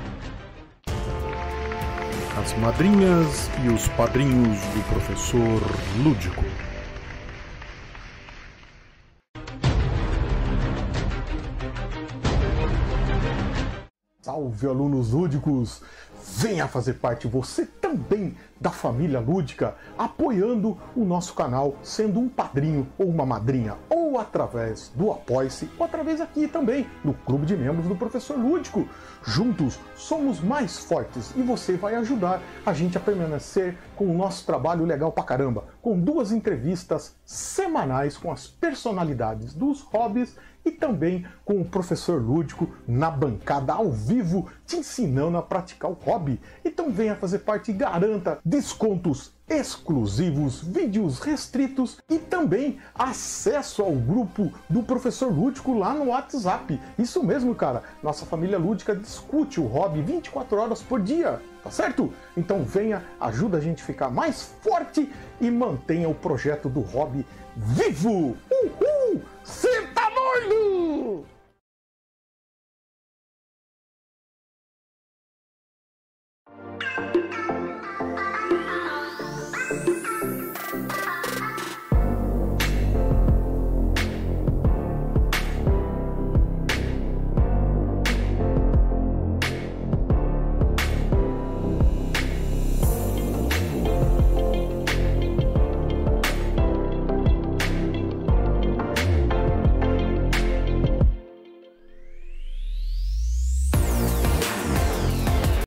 As madrinhas e os padrinhos do professor Lúdico. Salve, alunos lúdicos! Venha fazer parte você também da família lúdica, apoiando o nosso canal, sendo um padrinho ou uma madrinha, ou através do Apoie-se, ou através aqui também, no Clube de Membros do Professor Lúdico. Juntos somos mais fortes e você vai ajudar a gente a permanecer com o nosso trabalho legal pra caramba, com 2 entrevistas semanais com as personalidades dos hobbies e também com o professor Lúdico na bancada ao vivo, te ensinando a praticar o hobby. Então venha fazer parte e garanta descontos exclusivos, vídeos restritos e também acesso ao grupo do professor Lúdico lá no WhatsApp. Isso mesmo, cara, nossa família lúdica discute o hobby 24 horas por dia, tá certo? Então venha, ajuda a gente a ficar mais forte e mantenha o projeto do hobby vivo! Uhul! Sempre!